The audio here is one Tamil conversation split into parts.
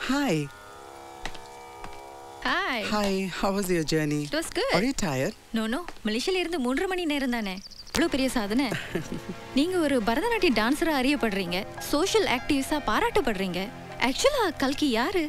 Hi. Hi. Hi, how was your journey? It was good. Are you tired? No. மலேசியால இருந்து 3.5 மணி நேரம் தானே. இவ்வளோ பெரிய சாதனை. நீங்க ஒரு பரதநாட்டிய டான்ஸரா அறியப்படுறீங்க. சோஷியல் ஆக்டிவிஸ்டா பாராட்டப்படுறீங்க. ஆக்சுவலா கல்கி யாரு?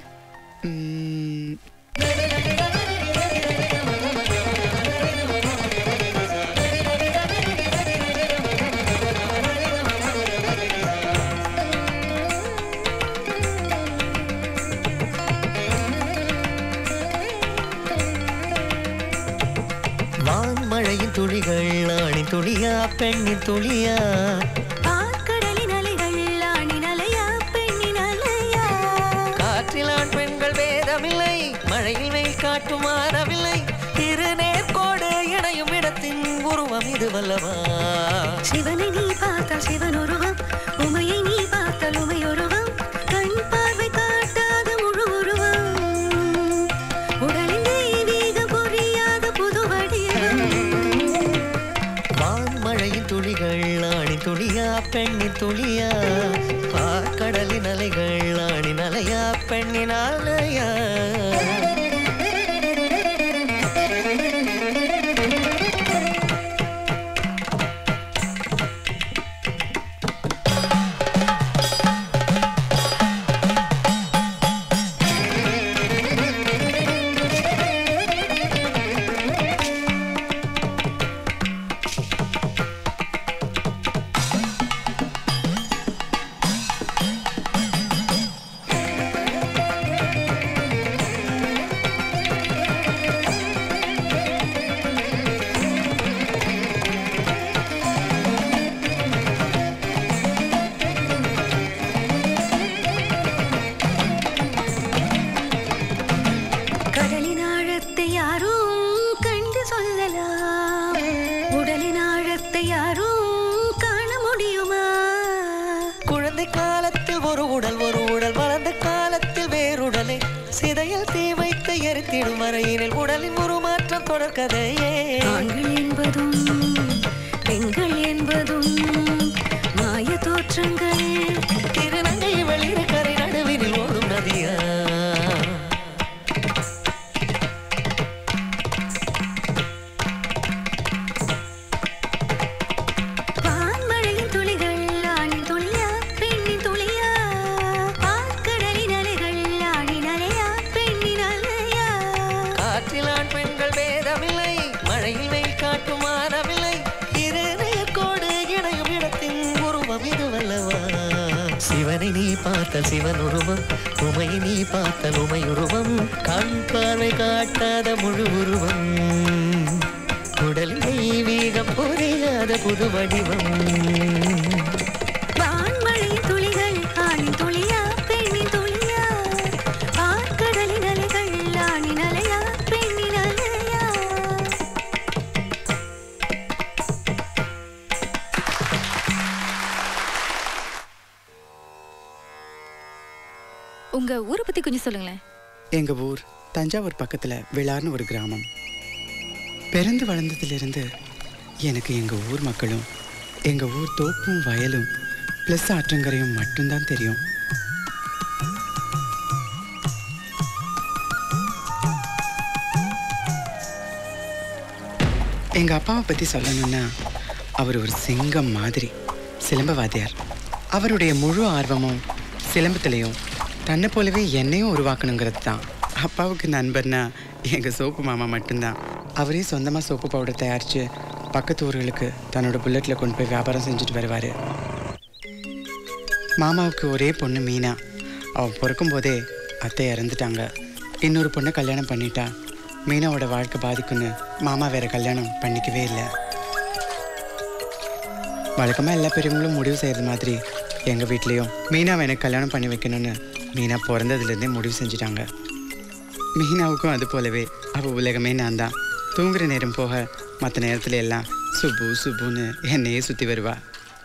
வான்மழையின் துளிகள் ஆணின் துளியா பெண்ணின் துளியா கடலின் அலைகள் ஆணின் அலையா பெண்ணின் அலையா காற்றில் ஆண் பெண்கள் வேதமில்லை மழையில் வெயில் காட்டும் மாறவில்லை இரு நேர்கோடு இணையும் இடத்தின் உருவம் இது வல்லவா சிவனை நீ பார்த்தால் சிவன் உருவம் உமையை நீ பார்த்தால் உமை உருவம் கண் பார்வை காட்டாத முழு உருவம் உடலின் தெய்வீகம் புரியாத புது வடிவம் வான்மழையின் துளிகள் ஆணின் துளியா பெண்ணின் துளியா கடலின் அலைகள் ஆணின் அலையா பெண்ணின் அலையா மறையினில் உடலின் உருமாற்றம் தொடர்கதையே ஆண்கள் என்பதும் பெண்கள் என்பதும் மாய தோற்றங்கள் திருநங்கை வெளியிற கரை நடுவினில் ஓடும் நதியா வான்மழையின் துளிகள் ஆணின் துளியா பெண்ணின் துளியா கடலின் அலைகள் ஆணின் அலையா பெண்ணின் அலையா காற்றிலான் பெண்கள் வேதமில்லை மழையில் வெயில் காட்டும் மாறவில்லை இரு நேர்கோடு இணையும் இடத்தின் உருவம் இது வல்லவா சிவனை நீ பார்த்தால் சிவன் உருவம் உமையை நீ பார்த்தால் உமை உருவம் கண் பார்வை காட்டாத முழு உருவம் உடலில் தெய்வீகம் புரியாத புது வடிவம் வான்மழையின் துளிகள் ஆணின் துளியா பெண்ணின் துளியா கடலின் அலைகள் ஆணின் அலையா பெண்ணின் அலையா உங்க ஊரை பத்தி கொஞ்சம் சொல்லுங்களேன். எங்க ஊர் தஞ்சாவூர் பக்கத்துல விளார்னு ஒரு கிராமம். பிறந்து வளர்ந்ததிலிருந்து எனக்கு எங்க ஊர் மக்களும் எங்க ஊர் தோப்பும் வயலும் பிளஸ் ஆற்றங்கரையும் மட்டும்தான் தெரியும். எங்க அப்பாவை பத்தி சொல்லணும்னா அவர் ஒரு சிங்கம் மாதிரி சிலம்பவாதியார். அவருடைய முழு ஆர்வமும் சிலம்பத்திலையும் தன்னை போலவே என்னையும் உருவாக்கணுங்கிறது தான். அப்பாவுக்கு நண்பர்னா எங்கள் சோப்பு மாமா மட்டும்தான். அவரே சொந்தமாக சோப்பு பவுடர் தயாரித்து பக்கத்து ஊர்களுக்கு தன்னோட புல்லட்டில் கொண்டு போய் வியாபாரம் செஞ்சுட்டு வருவார். மாமாவுக்கு ஒரே பொண்ணு மீனா. அவள் பிறக்கும் போதே அத்தை இறந்துட்டாங்க. இன்னொரு பொண்ணை கல்யாணம் பண்ணிட்டா. மீனாவோட வாழ்க்கை பாதிக்குன்னு மாமா வேற கல்யாணம் பண்ணிக்கவே இல்லை. வழக்கமாக எல்லா பெரியவங்களும் முடிவு செய்கிறது மாதிரி எங்கள் வீட்லேயும் மீனாவை எனக்கு கல்யாணம் பண்ணி வைக்கணும்னு மீனா பிறந்ததுலேருந்தே முடிவு செஞ்சிட்டாங்க. மீனாவுக்கும் அது போலவே அவள் உலகமே நான் தான். தூங்குற நேரம் போக மற்ற நேரத்தில் எல்லாம் சுப்பு சுப்புன்னு என்னையே சுற்றி வருவா.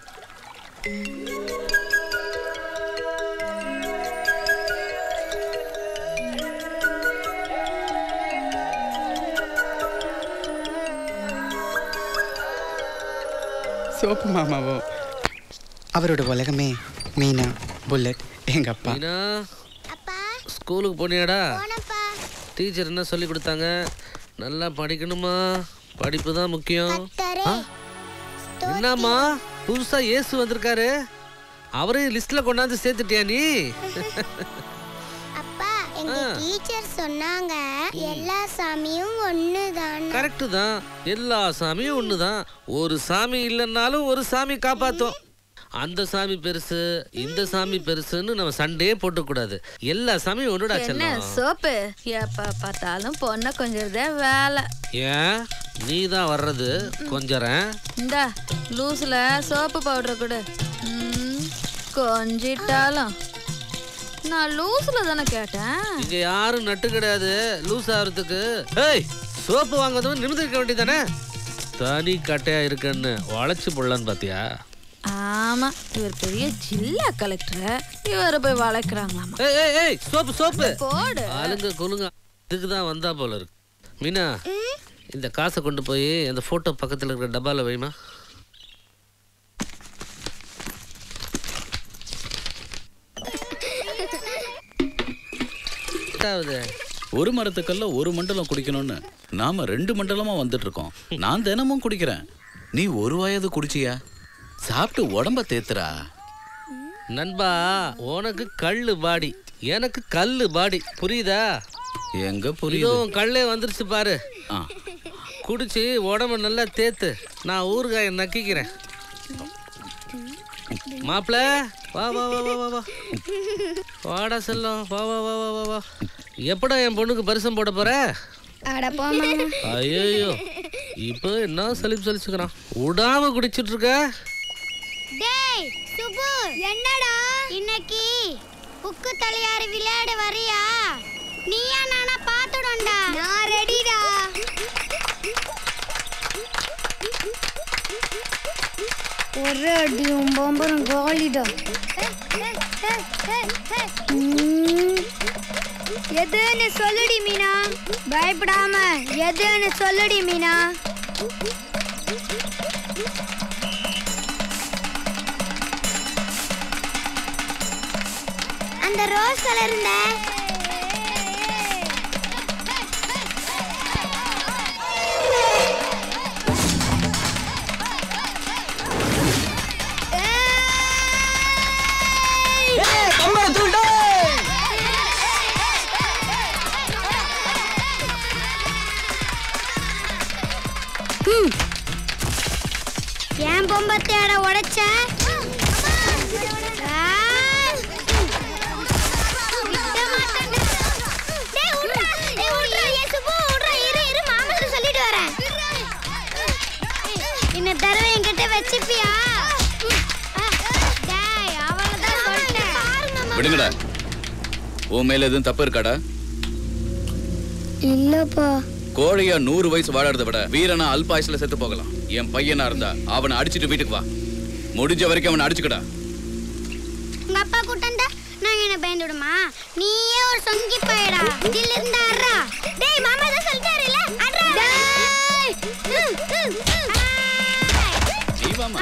சோப்பு மாமாவோ அவரோட உலகமே மீனா, புல்லட், எங்க அப்பா. ஸ்கூலுக்கு போனியாடா? டீச்சர் என்ன சொல்லி கொடுத்தாங்க? நல்லா படிக்கணுமா, படிப்பு தான் முக்கியம். என்னம்மா புதுசா இயேசு வந்திருக்காரு, அவரையும் லிஸ்ட்ல கொண்டாந்து சேர்த்துட்டியா நீ? அப்பா எங்க டீச்சர் சொன்னாங்க எல்லா சாமியும் ஒண்ணுதான். கரெக்ட் தான், எல்லா சாமியும் ஒண்ணுதான். ஒரு சாமி இல்லைன்னாலும் ஒரு சாமி காப்பாத்தும். அந்த சாமி பெருசு இந்த சாமி பெருசுன்னு நம்ம சண்டே போட்டு கூடாது. எல்லா சாமியும் ஒண்ணுடா செல்லம். சோப்பு எப்ப பார்த்தாலும் பொண்ணை கொஞ்சம் வேலை. ஏன் நீ தான் வர்றது கொஞ்சறேன். இந்த லூஸ்ல சோப்பு பவுடர் கொடு. கொஞ்சிட்டாலும் நான் லூஸ்ல தானே கேட்டேன். இங்க யாரும் நட்டு கிடையாது லூஸ் ஆகிறதுக்கு. ஏய் சோப்பு வாங்குறதும் நிமிர்ந்து இருக்க வேண்டியதானே. தனி கட்டையா இருக்குன்னு வளைச்சு போடலான்னு பாத்தியா? ஆமா, இவர் பெரிய ஜில்லா கலெக்டர், இவரை போய் வளைக்கிறாங்களாமா. ஏய் சோப்பு சோப்பு போடு. ஆளுங்க கொலுங்க இதுக்கு தான் வந்தா போல இருக்கு. மீனா இந்த காசை கொண்டு போய் அந்த போட்டோ பக்கத்துல இருக்கிற டப்பால வைமா. ஒரு மரத்துக்கல்ல ஒரு மண்டலம் குடிக்கணும்னு நாம 2 மண்டலமா வந்துட்டு இருக்கோம். நான் தினமும் குடிக்கிறேன், நீ ஒரு வாயாவது குடிச்சியா? சாப்பிட்டு உடம்ப தேத்துறா. நண்பா உனக்கு கல்லு பாடி, எனக்கு கல்லு பாடி, புரியுதா? எங்க புரியுது? கல்லே வந்துருச்சு பாரு. குடிச்சு உடம்ப நல்லா தேத்து, நான் ஊறுகாய நக்கிக்கிறேன். மாப்பிள வா வா வா வா வா வாடா செல்லம், வா வா வா வா வா. எப்படா என் பொண்ணுக்கு பரிசம் போட போற? ஐயோ இப்போ என்ன சலிச்சுக்கிறான், விடாம குடிச்சிட்டு இருக்க. டேய் சுபு, என்னடா இன்னைக்கு புக்கு தலையாரி விளையாட வரியா? நீயா நானா பாத்துடோண்டா. நான் ரெடிடா. ஒரு அடியும் பம்பரம் காலிடா. எதுன்னு சொல்லுடி மீனா, பயப்படாம எதுன்னு சொல்லுடி மீனா. அந்த ரோஸ் கலர் இருந்த ஏன் பொம்பத்தையாட உடைச்ச? இந்த தடவை என்கிட்ட வச்சுப்பியா? விடுங்கடா. உன் மேல எதுவும் தப்பு இருக்காடா? இல்லப்பா. கோழையா 100 வயசு வாழறத விட வீரனா அல்பாயுசுல செத்து போகலாம். என் பையனா இருந்தா அவனை அடிச்சிட்டு வீட்டுக்கு வா. முடிஞ்ச வரைக்கும் அவனை அடிச்சுக்கடா. உங்க அப்பா கூட்டண்டா நான் என்ன பயந்துடுமா? நீயே ஒரு சொங்கி பையடா. தில் இருந்தா அறா. டேய் மாமா தான் சொல்லிட்டாருல, அறா. டேய் நீ வாமா.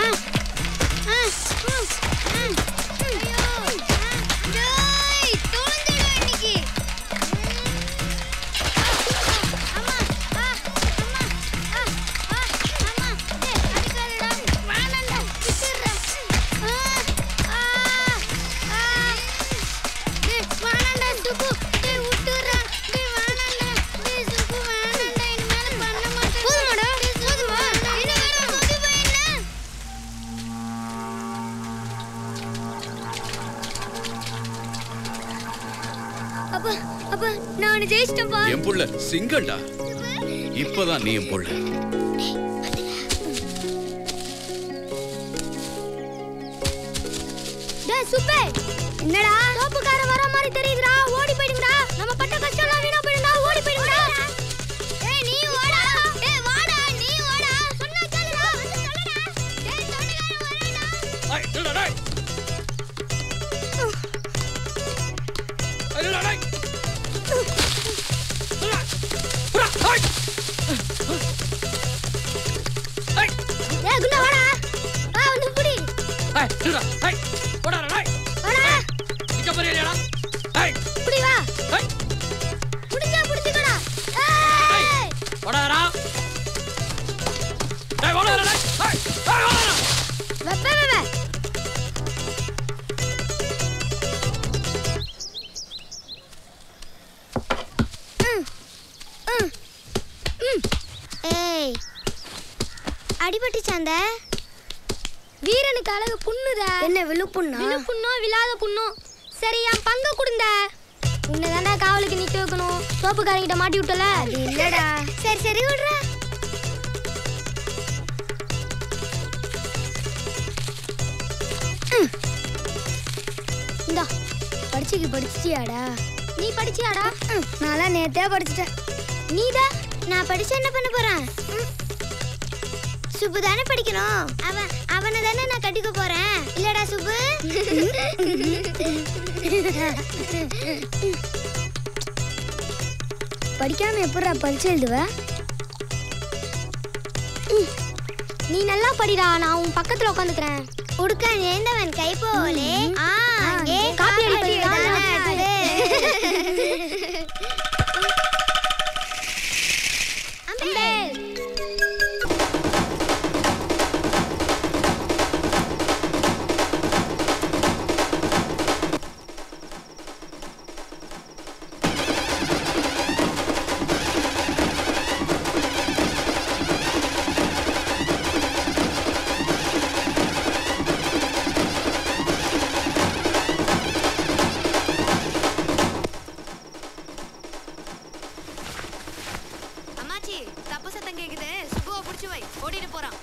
அப்பா நான் ஜெயிச்சிட்டேன்பா. என் புள்ள சிங்கம்டா. இப்பதான் நீ என் புள்ள. டேய் சுப்பே, என்னடா தோப்புக்கார வர மாதிரி தெரியுதுடா. ஓடி போய்டுங்கடா. நம்ம பட்ட கஷ்டம்லாம் வீணா போய்டுடா. ஓடி போய்டுங்கடா. ஏய் நீ ஓடா. ஏய் வாடா நீ ஓடா. சொன்னா கேளுடா. வந்து சொல்லுடா. டேய் தோட்டக்காரன் வரேடா. ஏய் நில்லுடா டேய். நில்லுடா டேய். ஏய் குண்டா வாடா. வா வந்து புடி. ஏய் நில்லுடா. ஏய் போடா டேய். வாடா. இங்க போறியாடா? பட்டுச்சாந்த வீரனுக்கு அழகு புண்ணுதா என்ன விழுப்புண்ணா விழுப்புண்ணோ விழாத புண்ணோ சரி என் பங்கு கொடுங்க உன்னதாண்டா காவலுக்கு நிக்க வைக்கணும் சோப்புக்காரங்கிட்ட மாட்டி விட்டல அது இல்லடா சரி சரி விடுற இந்தா படிச்சியாடா நீ படிச்சியாடா நான்லாம் நேத்தே படிச்சிட்டேன் நீதா நான் படிச்சு என்ன பண்ண போறேன் சுப்பு தானே படிக்கணும் அவனை தானே நான் கட்டிக்க போறேன் இல்லடா சுப்பு படிக்காம எப்படா பரிச்சை எழுதுவ நீ நல்லா படிடா நான் உன் பக்கத்துல உட்காந்துக்கிறேன் உடுக்க நேர்ந்தவன் கை போலே காப்பி அடிப்பது தப்பு சத்தம் கேக்குது சுப்புவை புடிச்சு வை ஓடிட்டு போறான்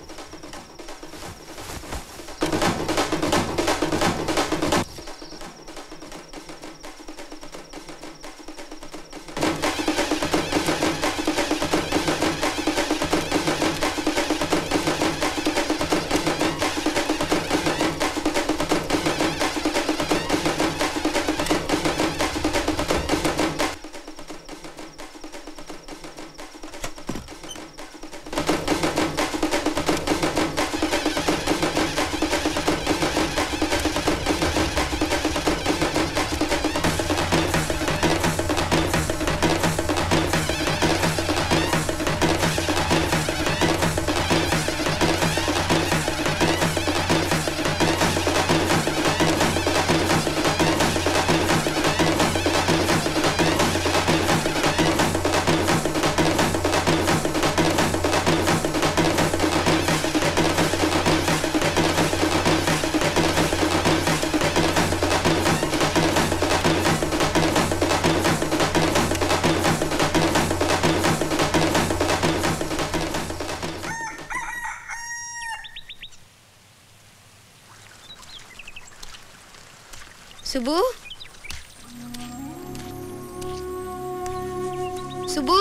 சுபு சுபு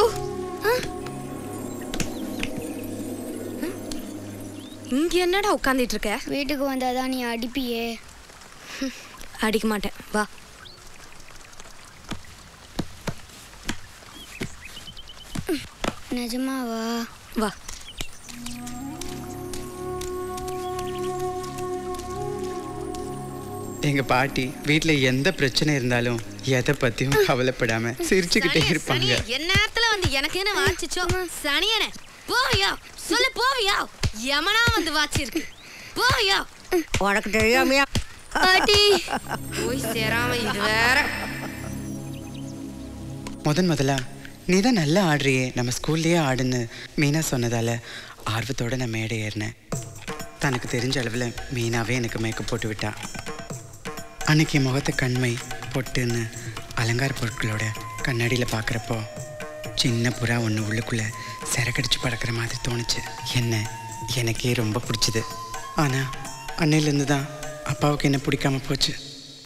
இங்க என்னடா உட்கார்ந்துட்டு இருக்க வீட்டுக்கு வந்தாதான் நீ அடிப்பியே அடிக்க மாட்டேன் வா நிஜமாவா வா எங்க பாட்டி வீட்ல எந்த பிரச்சனை இருந்தாலும் எதை பத்தியும் கவலைப்படாம சிரிச்சுக்கிட்டே இருப்பாங்க என்ன நேரத்துல வந்து எனக்கு என்ன வாச்சிச்சோ சனியனே போயா சொல்ல போவியா யமனா வந்து வாச்சிருக்கு போயா உனக்கு தெரியாமையா பாட்டி போய் சேராம இது வேற முதல்ல நீ தான் நல்லா ஆடுறியே நம்ம ஸ்கூல்லேயே ஆடுன்னு மீனா சொன்னதால ஆர்வத்தோட நான் மேடை ஏறினேன் தனக்கு தெரிஞ்ச அளவில் மீனாவே எனக்கு மேக்கப் போட்டு விட்டா அன்னைக்கு என் முகத்தை கண்மை பொட்டுன்னு அலங்கார பொருட்களோட கண்ணாடியில் பார்க்குறப்போ சின்ன புறா ஒன்று உள்ளுக்குள்ளே சிறக்கடிச்சு பறக்கிற மாதிரி தோணுச்சு எனக்கே ரொம்ப பிடிச்சிது ஆனால் அன்னையிலேருந்து தான் அப்பாவுக்கு என்ன பிடிக்காம போச்சு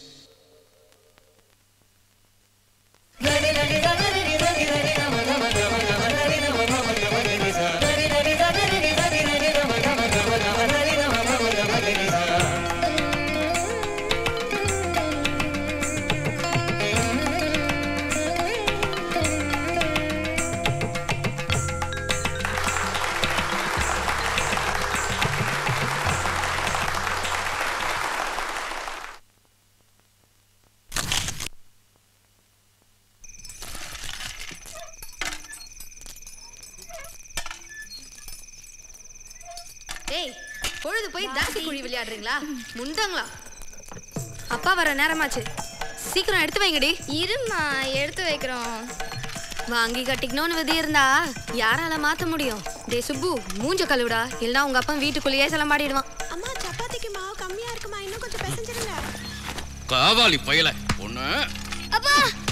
ஏய் பொழுது போய் தாசி குழி விளையாடுறீங்களா முண்டங்களா அப்பா வர நேரமாச்சு சீக்கிரம் எடுத்து வைங்கடி இருமா எடுத்து வைக்கிறோம் வாங்கி கட்டிக்கணும்னு விதி இருந்தா யாரால மாத்த முடியும் டே சுப்பு மூஞ்ச கழுவுடா இல்லனா உங்க அப்பா வீட்டுக்குள்ளேயே சலமாடிடுவான். அம்மா சப்பாத்திக்கு மாவு கம்மியா இருக்குமா, இன்னும் கொஞ்சம் பிசைஞ்சிருங்க. காவாலி பயல ஒண்ணு. அப்பா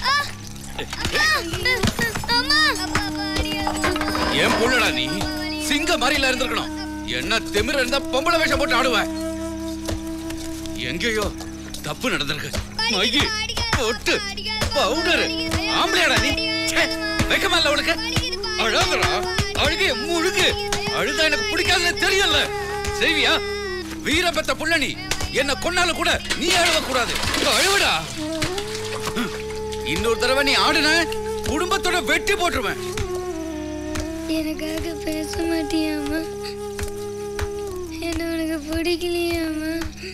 அம்மா ஏன் புள்ளடா நீ சிங்க மாதிரில இருந்திருக்கணும். என்ன திமிர இருந்தா பொம்பளை வேஷம் போட்டு ஆடுவ. எங்கேயோ தப்பு நடந்திருக்கு. மைகி போட்டு பவுடர் ஆம்பளையாடா நீ. வெக்கமா இல்ல உனக்கு? அழகுடா அழுகிய முழுகு. அழுதா எனக்கு பிடிக்காதுன்னு தெரியல. செய்வியா? வீரபத்த புள்ள நீ. என்ன கொன்னாலும் கூட நீ அழுவ கூடாது. அழுவடா. இன்னொரு தடவை நீ ஆடுன குடும்பத்தோட வெட்டி போட்டுருவேன். எனக்காக பேச மாட்டியாமா? என்ன உனக்கு பிடிக்கலையாமா?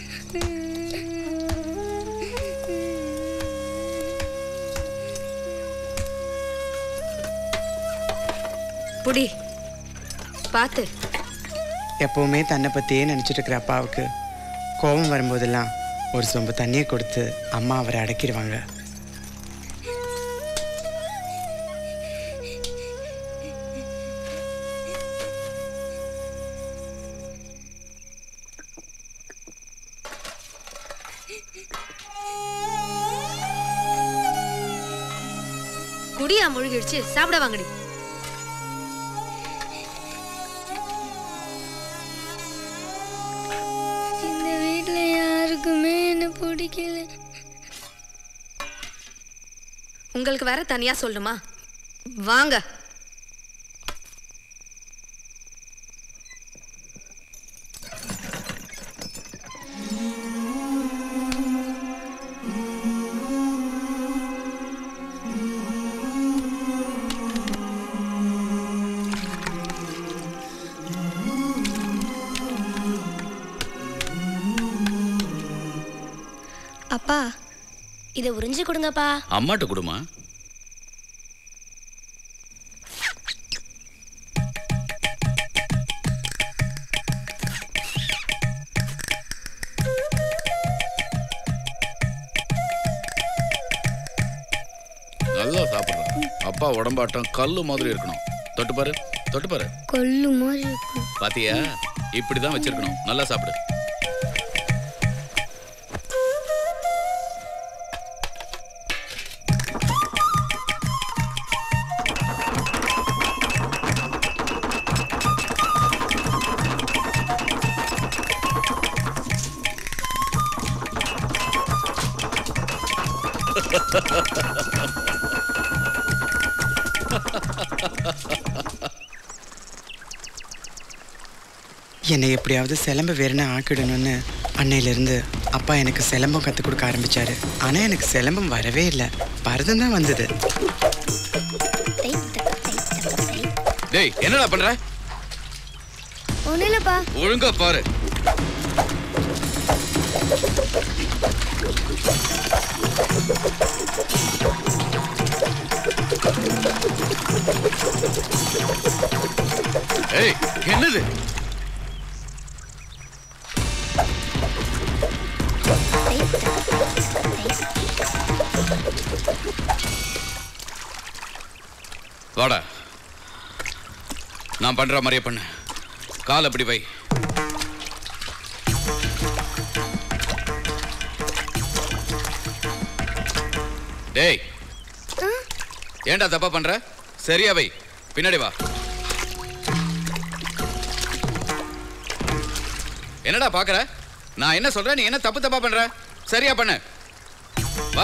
புடி பாத்து. எப்பவுமே தன்னை பற்றியே நினச்சிட்டு இருக்கிற அப்பாவுக்கு கோபம் வரும்போதெல்லாம் ஒரு சொம்பு தண்ணியை கொடுத்து அம்மா அவரை அடக்கிடுவாங்க. குடியா முழுகிடுச்சு, சாப்பிட வாங்கடி. இந்த வீட்ல யாருக்குமே என்ன பிடிக்கல. உங்களுக்கு வேற தனியா சொல்லணுமா? வாங்க. அப்பா இதை உறிஞ்சு கொடுங்கப்பா. அம்மாட்ட கொடுமா. நல்லா சாப்பிடுறேன். அப்பா உடம்பாட்டம் கல்லு மாதிரி இருக்கணும். தொட்டு பாரு, தொட்டு பாரு. கொல்லு மாதிரி இருக்கும். பாத்தியா? இப்படிதான் வச்சிருக்கணும். நல்லா சாப்பிடு. என்னை எப்படியாவது சிலம்ப வேறுனா ஆக்கிடணும்னு அன்னையிலிருந்து அப்பா எனக்கு சிலம்பம் கற்றுக் கொடுக்க ஆரம்பிச்சாரு. ஆனால் எனக்கு சிலம்பம் வரவே இல்லை, பரதம் தான் வந்தது. டேய் என்னடா பண்ற? ஒன்றும் இல்லைப்பா. ஒழுங்கா பாரு. ஏய் என்னது? வாடா. நான் பண்ற மாதிரியே பண்ணு. கால் அப்படி வை. டேய் ஏன்டா தப்பா பண்ற? சரியா வை. பின்னாடி வா. என்னடா பாக்குற? நான் என்ன சொல்றேன், நீ என்ன தப்பு தப்பா பண்ற? சரியா பண்ணு. வா.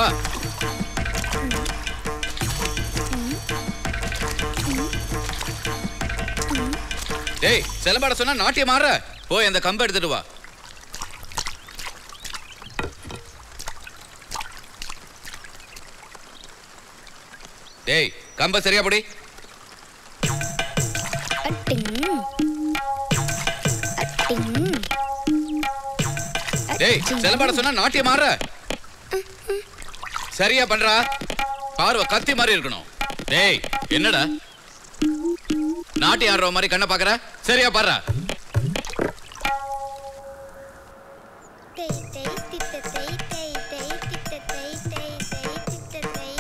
டேய் செலம்பாட சொன்னா நாட்டியம் ஆடுற. போய் அந்த கம்பை எடுத்துட்டு வா. டேய் கம்ப சரியா போடி. டேய் செலம்பாட சொன்னா நாட்டியம் ஆடுற. சரியா பண்றா. பார்வை கத்தி மாதிரி இருக்கணும். டேய் என்னடா நாட்டியம் ஆடுற மாதிரி கண்ணை பாக்குற? சரியா பாடுறா.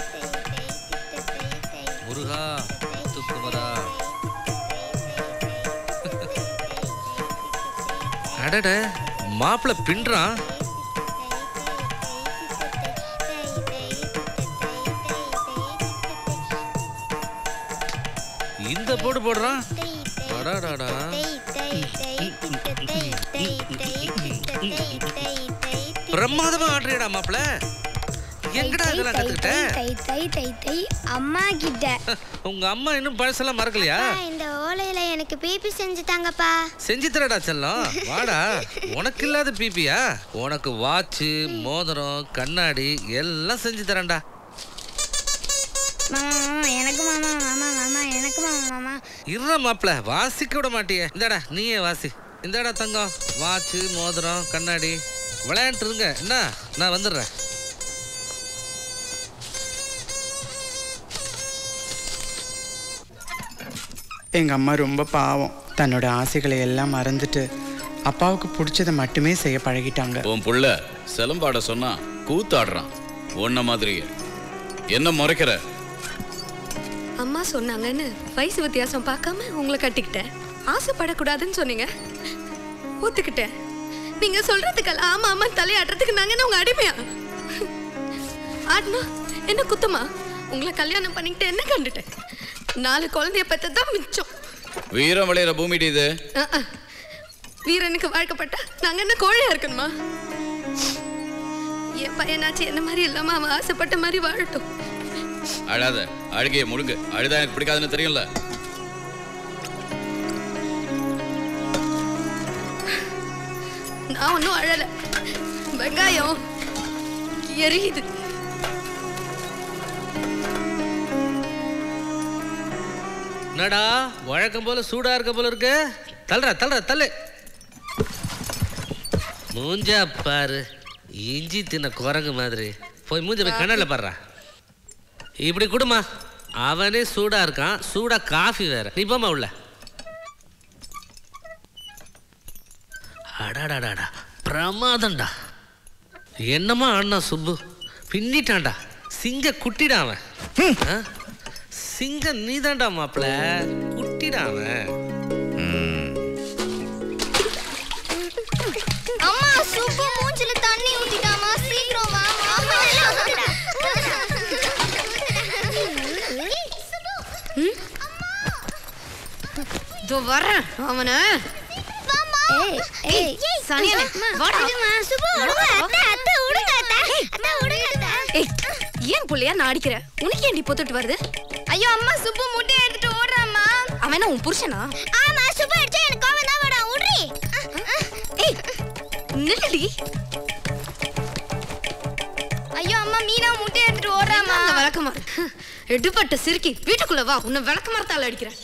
முருகா துக்குமரா அடட மாப்பிள்ள பின்றான். இந்த போடு போடுறான். அடாடாடா பிரமாதமா ஆடுறியடா மாப்பிள்ள. எங்கடா இதெல்லாம் கத்துக்கிட்ட? அம்மா கிட்ட. உங்க அம்மா இன்னும் பழசெல்லாம் மறக்கலையா? இந்த ஓலையில எனக்கு பிபி செஞ்சு தாங்கப்பா. செஞ்சு தரடா செல்லம். வாடா. உனக்கு இல்லாத பிபியா? உனக்கு வாட்சு, மோதிரம், கண்ணாடி எல்லாம் செஞ்சு தரேன்டா. மாமா எனக்கு மாமா மாமா மாமா எனக்கு மாமா. இருற மாப்பிள்ள வாசிக்க விட மாட்டியே. இந்தாடா நீயே வாசி. இந்தாடா தங்கம், வாட்சு, மோதிரம், கண்ணாடி. விளையாண்டு இருங்க என்ன, நான் வந்துடுறேன். எங்க அம்மா ரொம்ப பாவம். தன்னோட ஆசைகளை எல்லாம் மறந்துட்டு அப்பாவுக்கு பிடிச்சதை மட்டுமே செய்ய பழகிட்டாங்க. உன் புள்ள சிலம்பாட சொன்னா கூத்தாடுறான். ஒன்ன மாதிரியே என்ன முறைக்கிற? அம்மா சொன்னாங்கன்னு வயசு வித்தியாசம் பார்க்காம உங்களை கட்டிக்கிட்டேன். ஆசைப்படக்கூடாதுன்னு சொன்னீங்க, ஒத்துக்கிட்டேன். நீங்க சொல்றதுக்கெல்லாம் ஆமா ஆமா தலையாடுறதுக்கு நாங்க என்ன உங்க அடிமையா? ஆத்மா என்ன குத்தமா? உங்களை கல்யாணம் பண்ணிக்கிட்டு என்ன கண்டுட்டேன்? 4 குழந்தைய பெற்றதான் மிச்சம். வீரம் விளையிற பூமிடி இது. வீரனுக்கு வாழ்க்கப்பட்டா நாங்க என்ன கோழையா இருக்கணுமா? என் பையனாச்சு என்ன மாதிரி இல்லாம அவன் ஆசைப்பட்ட மாதிரி வாழட்டும். அழாத, அழுகைய முடுங்க. அழுதா எனக்கு பிடிக்காதுன்னு தெரியும்ல. நான் ஒன்னும் அழல. வெங்காயம் எரியுது. என்னடா வழக்கம் போல சூடா இருக்க போல இருக்கு. தள்ளுற தள்ளுற தள்ளு. மூஞ்சா பாரு, இஞ்சி தின்ன குரங்கு மாதிரி. போய் மூஞ்ச போய் கண்ணால பாடுறா. இப்படி கொடுமா. அவனே சூடா இருக்கான், சூடா காஃபி வேற. நீ போமா உள்ள. அடாடாடாடா பிரமாதம்டா. என்னமா அண்ணா சுப்பு பின்னிட்டான்டா. சிங்க குட்டிடா அவன். சிங்க நீதான்டா மாப்பிள்ள, குட்டிடா அவன். அம்மா சுப்பு மூஞ்சில தண்ணி ஊத்திட்டாமா, சீக்கிரம் வா. தோ வரேன் அவன. ஏன் புள்ளையா நான் அடிக்கிறேன்? உனக்கு ஏன்டி பொத்துட்டு வருது? ஐயோ அம்மா சுப்பு முட்டை எடுத்துட்டு ஓடுறாமா. அவன் உன் புருஷனா? ஆமா சுப்பு அடிச்சா எனக்கு கோவம் தான் வரும். ஓடுறி. ஏய் நில்லடி. ஐயோ அம்மா மீனா முட்டை எடுத்துட்டு ஓடுறாமா. அந்த விளக்கமாறு எடுபட்ட சிரிக்கி வீட்டுக்குள்ள வா. உன்னை விளக்கமாறத்தால அடிக்கிறேன்.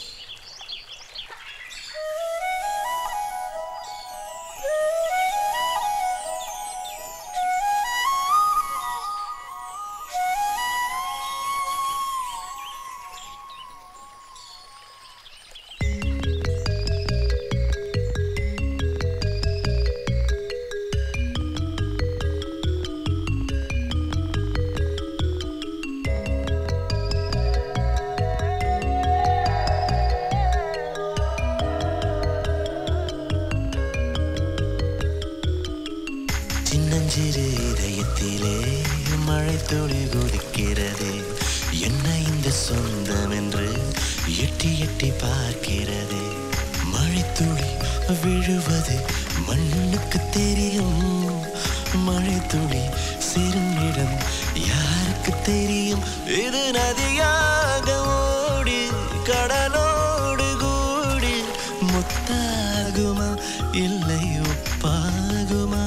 சின்னஞ்சிறு இதயத்திலே மழை துளி குதிக்கிறதே. என்ன இந்த சொந்தம் என்று எட்டி எட்டி பார்க்கிறதே. மழை துளி விழுவது மண்ணுக்கு தெரியும். மழை துளி சேரும் இடம் யாருக்கு தெரியும்? இது நதியாக ஓடி கடலோடு கூடி முத்தாகுமா இல்லை உப்பாகுமா?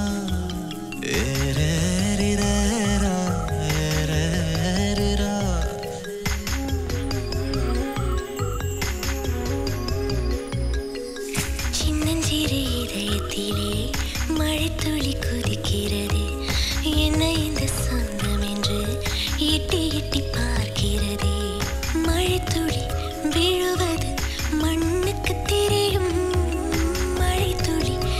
சின்னஞ்சிறு இதயத்திலே மழை துளி குதிக்கிறது. என்ன இந்த சொந்தம் என்று எட்டி எட்டி பார்க்கிறதே. மழை துளி விழுவது மண்ணுக்கு தெரியும். மழை துளி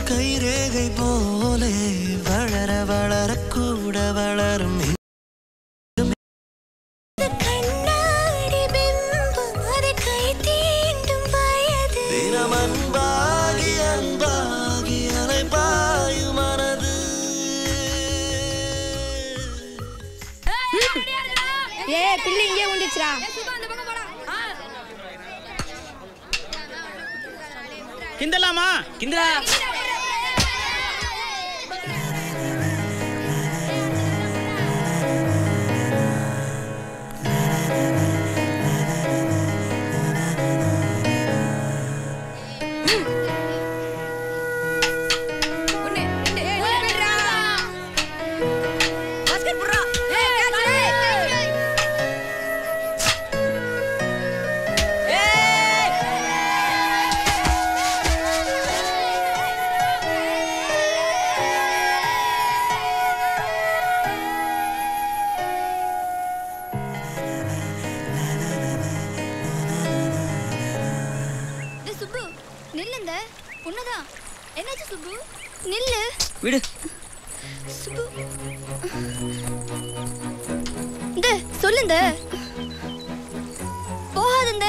கைரேகை போலே வளர வளர கூட வளரும் தினம் அன்பாகி அன்பாகி அலைபாயும் மனது. பிள்ளை இங்கே உண்டுச்சுடா. கிண்டலாமா? கிண்டலா. விடு. சொல்லுங்க. போகாதுங்க.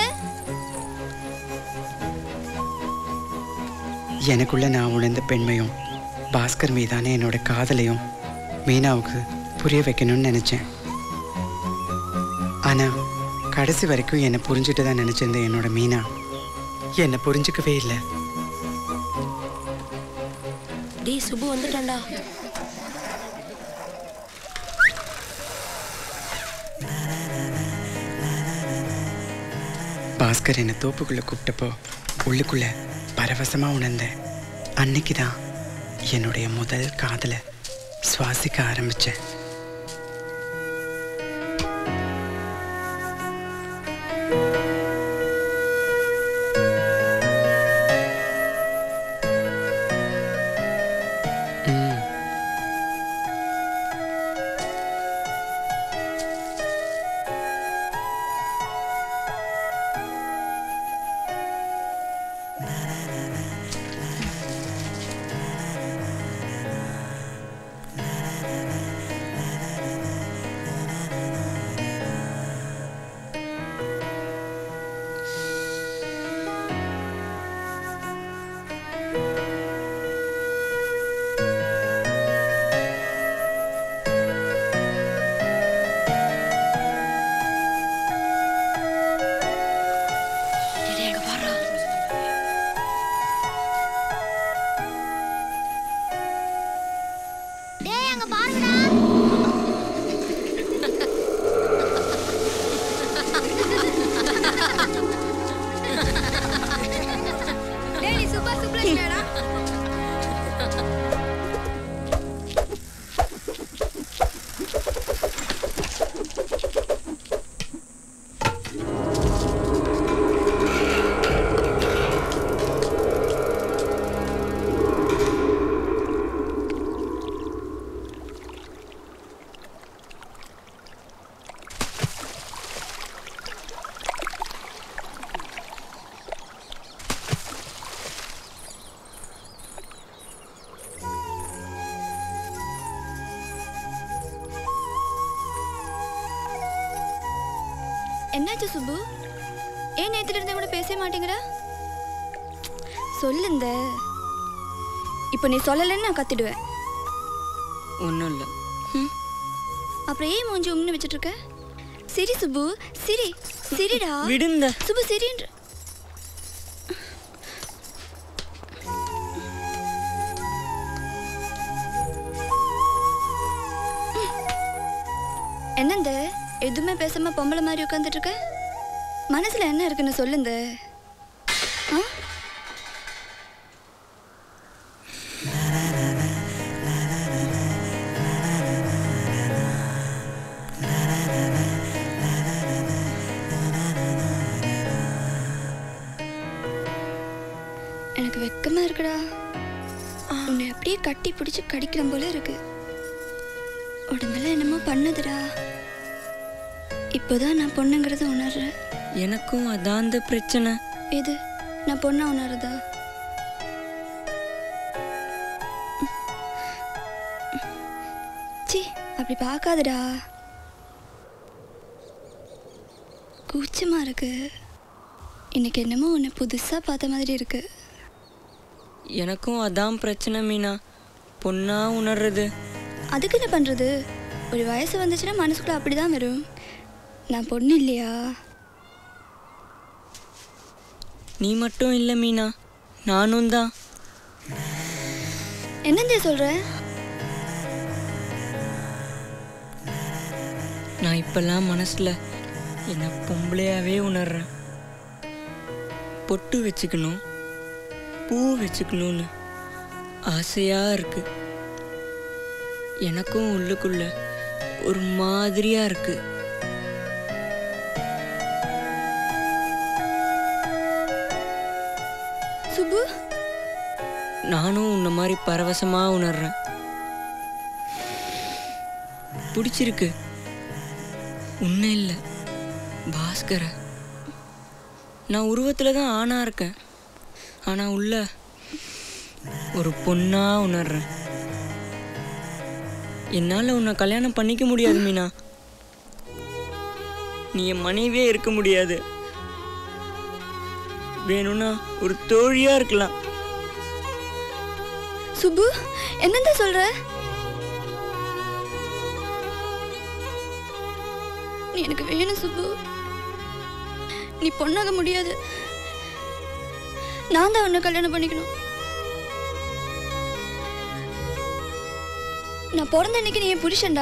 எனக்குள்ள நான் உணர்ந்த பெண்மையும் பாஸ்கர் மீதான என்னோட காதலையும் மீனாவுக்கு புரிய வைக்கணும்னு நினைச்சேன். ஆனா கடைசி வரைக்கும் என்னை புரிஞ்சுட்டு தான் நினைச்சிருந்தேன். என்னோட மீனா என்னை புரிஞ்சுக்கவே இல்லை. டேய் சுபு வந்துட்டான்டா. பாஸ்கர் என்னை தோப்புக்குள்ள கூப்பிட்டப்போ உள்ளுக்குள்ள பரவசமா உணர்ந்தேன். அன்னைக்கு தான் என்னுடைய முதல் காதலை சுவாசிக்க ஆரம்பிச்சேன். என்னாச்சு சுப்பு? ஏன் நேத்துல இருந்தே கூட பேச மாட்டேங்கிற? சொல்லுங்க. இப்போ நீ சொல்லலன்னு நான் கத்திடுவேன். ஒன்றும் இல்லை. அப்புறம் ஏன் மூஞ்சி உம்னு வச்சுட்டு இருக்க? சிரி சுப்பு, சிரி. சிரிடா. விடுங்க சுப்பு சிரின்ற. என்னந்த எதுவுமே பேசாம பொம்பளை மாதிரி உட்காந்துட்டு இருக்க? மனசுல என்ன இருக்குன்னு சொல்லுங்க. எனக்கு வெக்கமா இருக்குடா. உன்னை அப்படியே கட்டி பிடிச்சு கடிக்கிற போல இருக்கு. உடம்பெல்லாம் என்னமோ பண்ணுதுடா. இப்போதான் நான் பொண்ணுங்கிறத உணர்றேன். எனக்கும் அதான் அந்த பிரச்சனை. எது? நான் பொண்ணா உணர்றதா? அப்படி பார்க்காதடா. கூச்சமா இருக்கு. இன்னைக்கு என்னமோ உன்னை புதுசா பார்த்த மாதிரி இருக்கு. எனக்கும் அதான் பிரச்சனை மீனா, பொண்ணா உணர்றது. அதுக்கு என்ன பண்றது? ஒரு வயசு வந்துச்சுன்னா மனசுக்குள்ள அப்படிதான் வரும். நான் பொண்ணு இல்லையா? நீ மட்டும் இல்லை மீனா, நானும் தான். என்னந்தே சொல்ற? நான் இப்பெல்லாம் மனசுல என்ன பொம்பளையாவே உணர்றேன். பொட்டு வச்சுக்கணும், பூ வச்சுக்கணும்னு ஆசையா இருக்கு. எனக்கும் உள்ளுக்குள்ள ஒரு மாதிரியா இருக்கு. சுப்பு, நானும் உன்ன மாதிரி பரவசமா உணர்றேன். பிடிச்சிருக்கு. உன்னை இல்லை, பாஸ்கர. நான் உருவத்துல தான் ஆணா இருக்கேன், ஆனா உள்ள ஒரு பொண்ணா உணர்றேன். என்னால உன்னை கல்யாணம் பண்ணிக்க முடியாது மீனா. நீ என் மனைவியே இருக்க முடியாது. வேணும்னா ஒரு தோழியா இருக்கலாம். சுப்பு, என்னந்த சொல்ற? நீ எனக்கு வேணும் சுப்பு. நீ பொண்ணாக முடியாது. நான் தான் உன்னை கல்யாணம் பண்ணிக்கணும். நான் பிறந்த அன்னைக்கு நீ என் புருஷன்டா.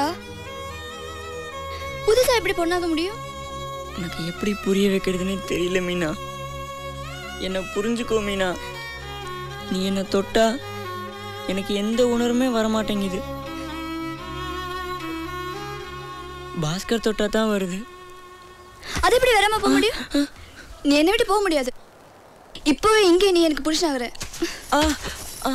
புதுசா எப்படி பொண்ணாக முடியும்? எனக்கு எப்படி புரிய வைக்கிறதுன்னு தெரியல மீனா. என்னை புரிஞ்சுக்கோ மீனா. நீ என்னை தொட்டா எனக்கு எந்த உணர்வுமே வரமாட்டேங்குது. பாஸ்கர் தொட்டா தான் வருது. அது எப்படி வராம போக முடியும்? நீ என்னை விட்டு போக முடியாது. இப்போவே இங்கே நீ எனக்கு புருஷனாகிற. ஆ ஆ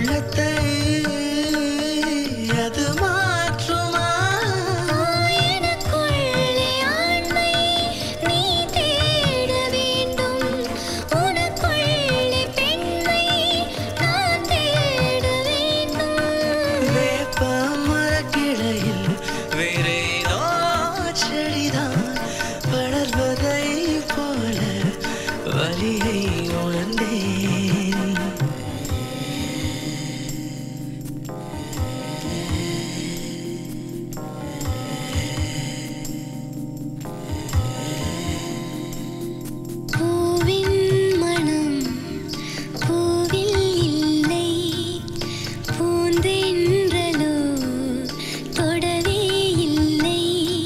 உள்ளத்தை அது மாற்றுமா எனக்குள்ளே ஆண்மை நீ தேட வேண்டும் உனக்குள்ளே பெண்மை நான் தேட வேண்டும் வேப்பமரக்கிளையில் வேறேதோ செடிதான் வளர்வதை போல வலியை உணர்ந்தேன் பூவின் மனம் பூவில் இல்லை பூந்தென்றலோ தொடவே இல்லை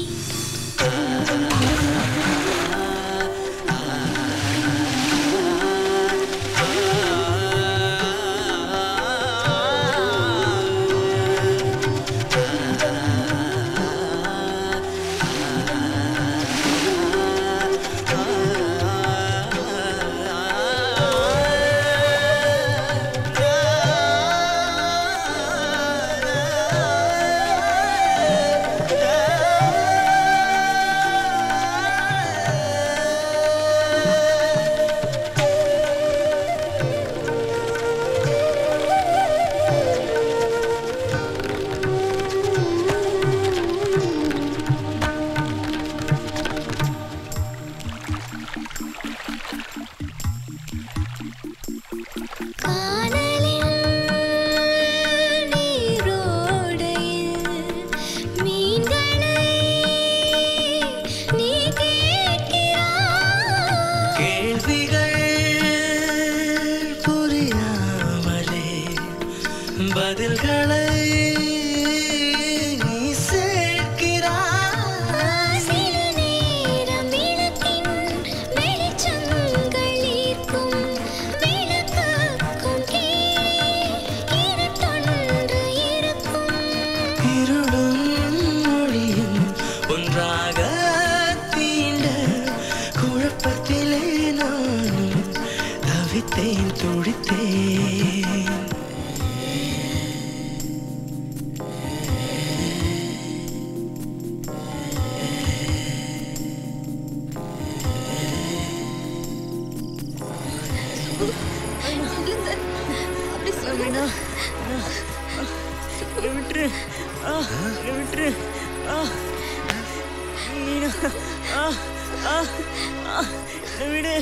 கானலின் நீரோடையில் மீன்களை நீ கேட்கிறாய் கேள்விகள் புரியாமலே பதில்களை நீ சேர்க்கிறாய் சில நேரம் விளக்கின் வெளிச்சங்கள் ஈர்க்கும் விளக்குக்கும் கீழ் இருட்டொன்று இருக்கும் இருளும் மொழியும் ஒன்றாக தீண்ட குழப்பத்திலே நானும் தவித்தேன் துடித்தேன் விட்டுரு விட்டுரு மீனா விடு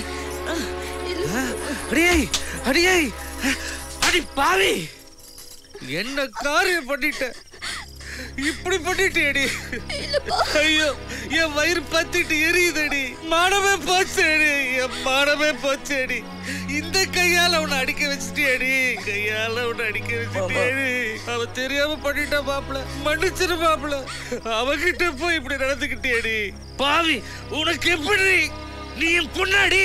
அடியே அடியே அடி பாவி என்ன காரியம் பண்ணிட்ட இப்படி பண்ணிட்டேடி ஐயோ என் வயிறு பத்திட்டு எரியுதடி மானமே போச்சேடி என் மானமே போச்சேடி இந்த கையால உன்னை அடிக்க வச்சுட்டேடி கையால உன்னை அடிக்க வச்சுட்டேடி அவ தெரியாம பண்ணிட்டா மாப்பிள மன்னிச்சிரு மாப்பிள அவகிட்ட போய் இப்படி நடந்துக்கிட்டேடி பாவி உனக்கு எப்படி நீ என் பொண்ணாடி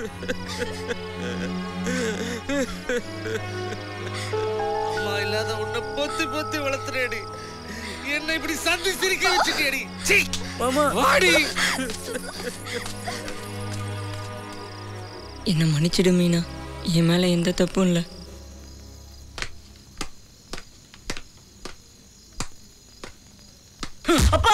அம்மா இல்லாத உன்னை பொத்தி பொத்தி வளர்த்துறேடி என்ன இப்படி சந்தி சிரிக்க வச்சுட்டேடி சீ மாமா வாடி என்ன மன்னிச்சிடு மீனா என் மேல எந்த தப்பும் இல்லை அப்பா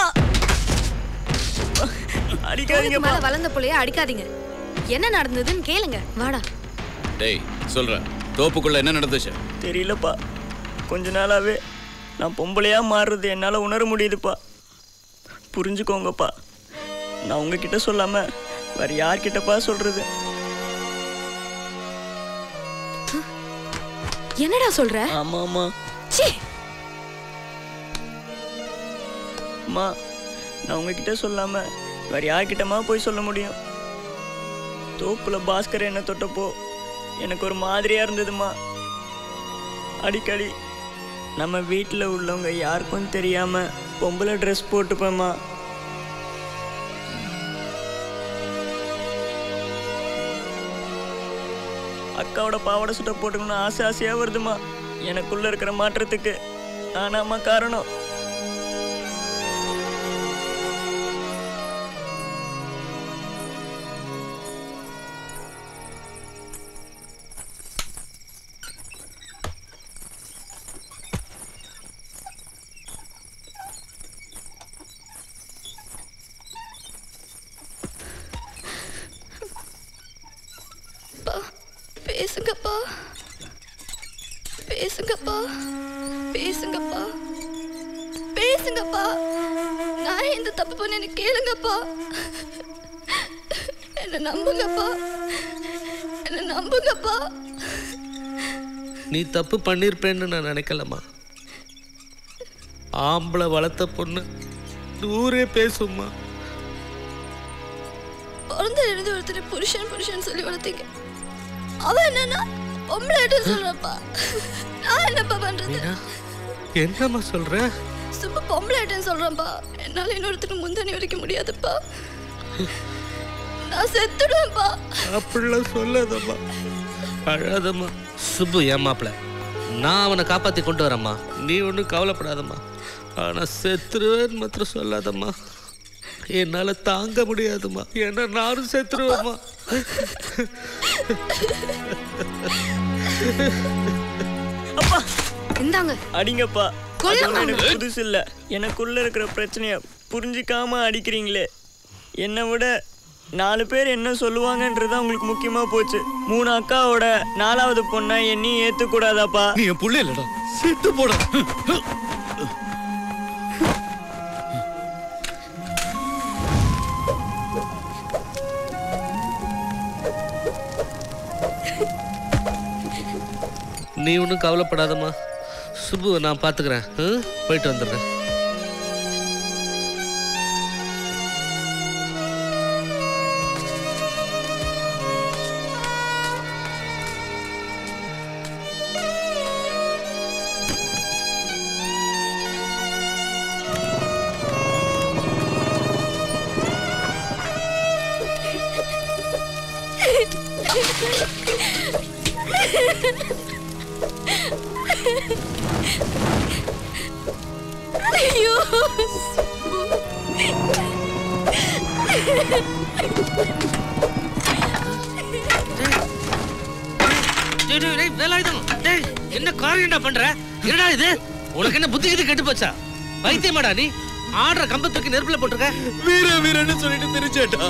அடிக்காதீங்க மேல வளர்ந்த புள்ளைய அடிக்காதீங்க என்ன நடந்ததுன்னு கேளுங்க வாடா டேய் சொல்றேன் தோப்புக்குள்ள என்ன நடந்துச்சு தெரியலப்பா கொஞ்ச நாளாவே நான் பொம்பளையா மாறுறது என்னால உணர முடியுதுப்பா புரிஞ்சுக்கோங்கப்பா நான் உங்ககிட்ட சொல்லாம வேற யார்கிட்டப்பா சொல்றது என்னடா சொல்ற ஆமா ஆமா சீ அம்மா நான் உங்ககிட்ட சொல்லாம வேற யார்கிட்டமா போய் சொல்ல முடியும் தோப்புல பாஸ்கர் என்ன தொட்டப்போ எனக்கு ஒரு மாதிரியா இருந்ததுமா அடிக்கடி நம்ம வீட்டில் உள்ளவங்க யாருக்கும் தெரியாம பொம்பளை ட்ரெஸ் போட்டுப்பேம்மா அக்காவோட பாவாடை சுட்ட போட்டுக்கணும்னு ஆசை ஆசையா வருதுமா எனக்குள்ள இருக்கிற மாற்றத்துக்கு நானாம்மா காரணம் பேசுங்கப்பா பேசுங்கப்பா பேசுங்கப்பா பேசுங்கப்பா. நான் எந்த தப்பு பண்ணேன்னு கேளுங்கப்பா. என்ன நம்புங்கப்பா, என்ன நம்புங்கப்பா. நீ தப்பு பண்ணிருப்பேன்னு நான் நினைக்கலம்மா. ஆம்பளை வளர்த்த பொண்ணு ஊரே பேசும்மா. பிறந்த இருந்து ஒருத்தர் புருஷன் புருஷன் சொல்லி வளர்த்தீங்க. அவன் என்னன்னா பொம்பளைட்டு சொல்றப்பா. நான் என்னப்பா பண்றது? என்னம்மா சொல்ற? சும்மா பொம்பளைட்டுன்னு சொல்றேன்ப்பா. என்னால இன்னொருத்தருக்கு முந்தானி வரைக்க முடியாதுப்பா. நான் செத்துடுவேன்ப்பா. அப்படிலாம் சொல்லாதம்மா, அழாதம்மா. சுப்பு என் மாப்பிள்ள, நான் அவனை காப்பாத்தி கொண்டு வரேம்மா. நீ ஒன்றும் கவலைப்படாதம்மா. ஆனா செத்துருவேன்னு மாத்திரம் சொல்லாதம்மா. என்னால தாங்க முடியாதும்மா. ஏன்னா நானும் செத்துருவேம்மா. அப்பா இந்தாங்க அடிங்கப்பா. எனக்கு புதுசு இல்ல, எனக்குள்ள இருக்கிற பிரச்சனைய புரிஞ்சுக்காம அடிக்கிறீங்களே. என்னை விட 4 பேர் என்ன சொல்லுவாங்கன்றது உங்களுக்கு முக்கியமா போச்சு. 3 அக்காவோட 4வது பொண்ணா என்னையும் ஏத்துக்கூடாதாப்பா? நீ என் புள்ள இல்லடா, செத்து போடா. நீ ஒன்றும் கவலைப்படாதம்மா. சுப்பு நான் பார்த்துக்கிறேன். போயிட்டு வந்துடுறேன். ஐயோ என்ன காரியம்டா பண்ற? என்னடா இது? உனக்கு என்ன புத்தி கிட்ட கெட்டு போச்சா? வைத்தியமாடா நீ? ஆடுற கம்பத்துக்கு நெருப்புல போட்டிருக்க. வீர வீரன்னு சொல்லிட்டு தெரிஞ்சாட்டா.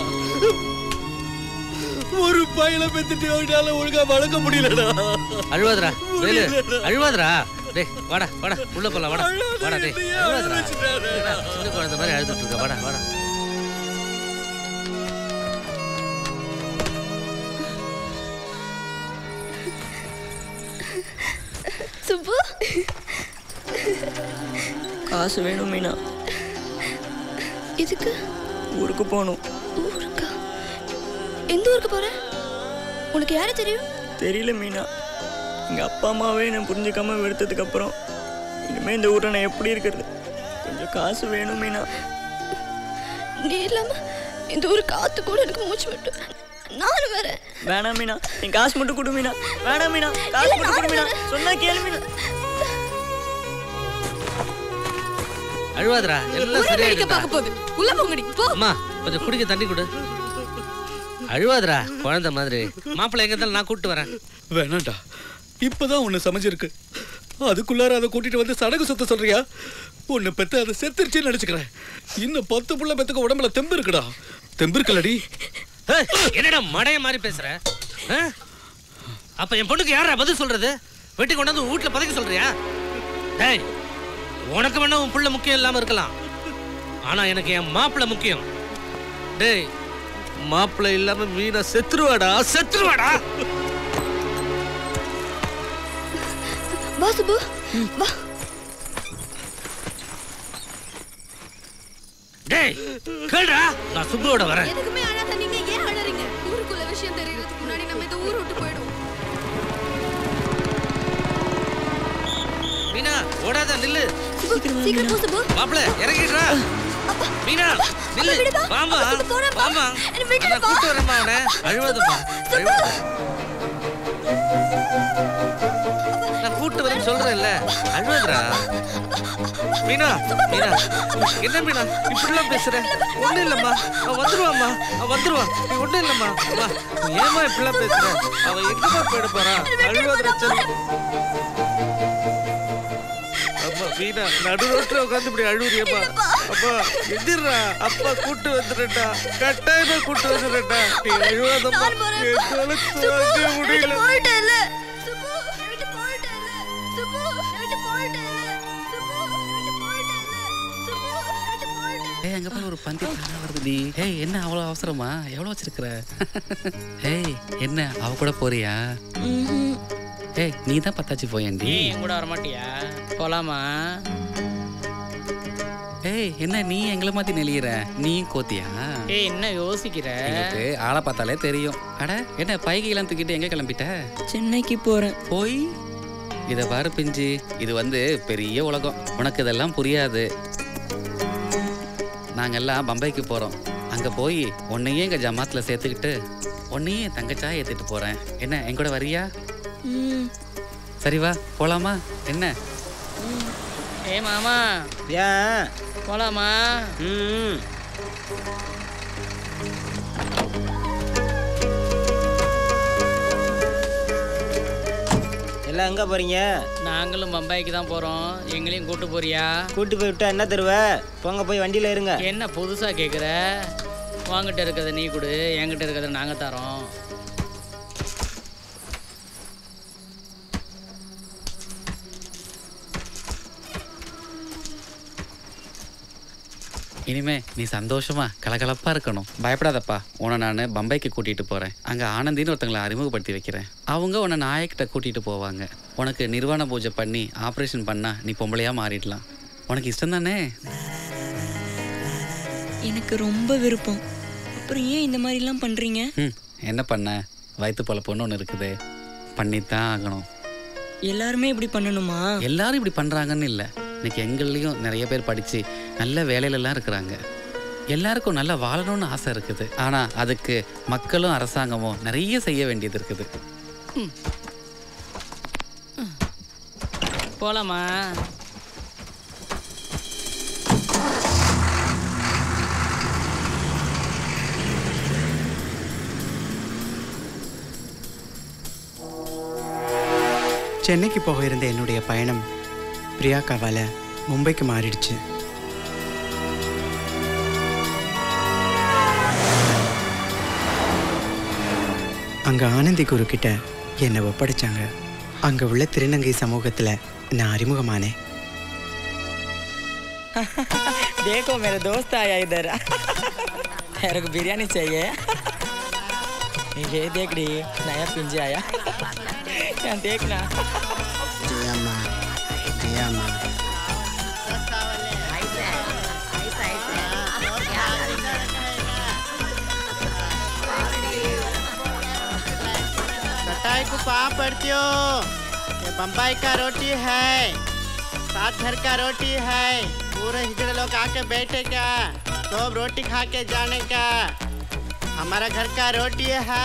ஒரு பையில பெத்துட்டு அவனால ஒழுங்கா வளர்க்க முடியலடா. அழுவாதரா வேலு, அழுவாதரா. டேய் வாடா வாடா, உள்ள போலாம். வாடா வாடா. டேய் அழுவாதரா, சின்ன குழந்தை மாதிரி அழுதுட்டு இருக்க. வாடா வாடா. சுப்பு, காசு வேணும் மீனா. இதுக்கு ஊருக்கு போகணும். ஊருக்கா? எந்த ஊருக்கு போற? உனக்கு யாரு தெரியும்? தெரியல மீனா. எங்கள் அப்பா அம்மாவே நான் புரிஞ்சுக்காம வெறுத்ததுக்கு அப்புறம் இனிமேல் இந்த ஊரை நான் எப்படி இருக்கிறது? கொஞ்சம் காசு வேணும் மீனா. நீ இல்லாம இந்த ஊர் காத்து கூட எனக்கு மூச்சு விட்டு. நானும் வரேன். வேணாம் மீனா, நீ காசு மட்டும் கொடு மீனா. வேணாம் மீனா, காசு மட்டும் கொடு மீனா. சொன்னா கேளு மீனா. அழுவாதரா, எல்லாம் சரியாயிடும்டா. உள்ள போங்கடி போ. அம்மா கொஞ்சம் குடிக்க தண்ணி கொடு. அழுவாதரா குழந்தை மாதிரி. மாப்பிள்ளை எங்க இருந்தாலும் நான் கூப்பிட்டு வரேன். வேணாண்டா, இப்பதான் ஒண்ணு சமைஞ்சிருக்கு. அதுக்குள்ளார அதை கூட்டிட்டு வந்து சடங்கு சுத்த சொல்றியா? ஒண்ணு பெத்து அதை செத்துருச்சுன்னு நினைச்சுக்கிறேன். இன்னும் 10 புள்ள பெத்துக்க உடம்புல தெம்பு இருக்குடா. தெம்பு இருக்கலடி. என்னடா மடைய மாதிரி பேசுற? அப்ப என் பொண்ணுக்கு யாரா பதில் சொல்றது? வெட்டி கொண்டாந்து வீட்டுல பதைக்க சொல்றியா? டேய், உனக்கு வேணா உன் புள்ள முக்கியம் இல்லாம இருக்கலாம், ஆனா எனக்கு என் மாப்பிள்ள முக்கியம். டேய், மாப்பிள்ள இல்லாம மீனா செத்துருவாடா, செத்துருவாடா. வா சுப்பு, வா. டேய் கேளுடா, நான் சுப்புவோட வரேன். எதுக்குமே அழாத, நீங்க ஏன் அழறீங்க? ஊருக்குள்ள விஷயம் தெரியறதுக்கு முன்னாடி நம்ம இந்த ஊர் விட்டு போயிடுவோம். மீனா ஓடாத, நில்லு. சீக்கிரம் போ சுப்பு. மாப்பிள்ள இறங்கிடுறா. மீனா நில்லு. வாமா வாமா, நான் கூட்டு வரேம்மா. அவனை அழுவாதப்பா, அழுவாத. நான் கூட்டு வரேன்னு சொல்றேன்ல, அழுவாதடா. மீனா மீனா, என்ன மீனா இப்படிலாம் பேசுற? ஒண்ணும் இல்லம்மா, அவன் வந்துருவாம்மா, அவன் வந்துருவான். நீ ஒண்ணும் இல்லம்மா. அம்மா, நீ ஏமா இப்படிலாம் பேசுற? அவன் எங்கம்மா போயிட போறான்? அழுவாதடா சொல்லு. அம்மா வீணா நடு ரோட்ல உட்காந்து இப்படி அழுவுறியப்பா. அப்பா எதிர்றா, அப்பா கூட்டு வந்துடுறா, கட்டாயமா கூட்டு வந்துடுறா. நீ அழுவாதப்பா, என்னால தாங்க முடியல. ஏய் அங்க பாரு ஒரு பந்தி தானா வருதுடி. ஏய் என்ன அவ்வளவு அவசரமா? எவ்வளவு வச்சிருக்கிற? ஏய் என்ன அவ கூட போறியா? ஏய் நீ தான் பத்தாச்சு போயேன்டி. என் கூட வர மாட்டியா? போலாமா? ஏய் என்ன நீ எங்களை மாத்தி நெளியிற? நீ கோத்தியா? ஏய் என்ன யோசிக்கிற? எனக்கு ஆளை பார்த்தாலே தெரியும். அட என்ன பைகையெல்லாம் தூக்கிட்டு எங்க கிளம்பிட்ட? சென்னைக்கு போறேன். போய் இதை பாரு பிஞ்சு, இது பெரிய உலகம். உனக்கு இதெல்லாம் புரியாது. நாங்கெல்லாம் பம்பைக்கு போகிறோம். அங்கே போய் உன்னையே எங்கள் ஜமாத்தில் சேர்த்துக்கிட்டு உன்னையே தங்கச்சா ஏற்றிட்டு போகிறேன். என்ன என் கூட வரியா? சரி வா போகலாமா? என்ன ஏ மாமா ஏன் போலாமா? எல்லாம் எங்க போறீங்க? நாங்களும் பம்பாய்க்கு தான் போறோம். எங்களையும் கூட்டு போறியா? கூட்டு போய் விட்டா என்ன தருவ? போங்க போய் வண்டியில இருங்க. என்ன புதுசா கேக்குற? வாங்கிட்ட இருக்கிறத நீ கொடு, என்கிட்ட இருக்கிறத நாங்க தரோம். இனிமே நீ சந்தோஷமா கலகலப்பா இருக்கணும். பயப்படாதப்பா. உன்னை நான் பம்பைக்கு கூட்டிட்டு போறேன். அங்க ஆனந்தின்னு ஒருத்தங்களை அறிமுகப்படுத்தி வைக்கிறேன். அவங்க உன்னை நாயக்கிட்ட கூட்டிட்டு போவாங்க. உனக்கு நிர்வாண பூஜை பண்ணி ஆப்ரேஷன் பண்ணா நீ பொம்பளையா மாறிடலாம். உனக்கு இஷ்டம் தானே? எனக்கு ரொம்ப விருப்பம். அப்புறம் ஏன் இந்த மாதிரிலாம் பண்றீங்க? என்ன பண்ண, வயிற்று போல பொண்ணு ஒன்று இருக்குது, பண்ணித்தான் ஆகணும். எல்லாருமே இப்படி பண்ணணுமா? எல்லாரும் இப்படி பண்றாங்கன்னு இல்லை. இன்னைக்கு எங்கள்லையும் நிறைய பேர் படிச்சு நல்ல வேலையிலலாம் இருக்கிறாங்க. எல்லாருக்கும் நல்லா வாழணும்னு ஆசை இருக்குது. ஆனா அதுக்கு மக்களும் அரசாங்கமும் நிறைய செய்ய வேண்டியது இருக்குது. போலாமா? சென்னைக்கு போக இருந்த என்னுடைய பயணம் பிரியாக்காவால மும்பைக்கு மாறிடுச்சு. அங்க ஆனந்தி குரு கிட்ட என்னை ஒப்படைச்சாங்க. அங்க உள்ள திருநங்கை சமூகத்துல நான் அறிமுகமானேன். देखो मेरा दोस्त आया इधर. मेरे को बिरयानी चाहिए. ये देख री नया पिंजे आया. क्या देखना? ஜெயம்மா ஜெயம்மா कटाई को कहाँ पड़ती हो? ये बम्बई का रोटी है, सात घर का रोटी है. पूरे हिजड़े लोग आके बैठे क्या तो रोटी खा के जाने का. हमारा घर का रोटी है.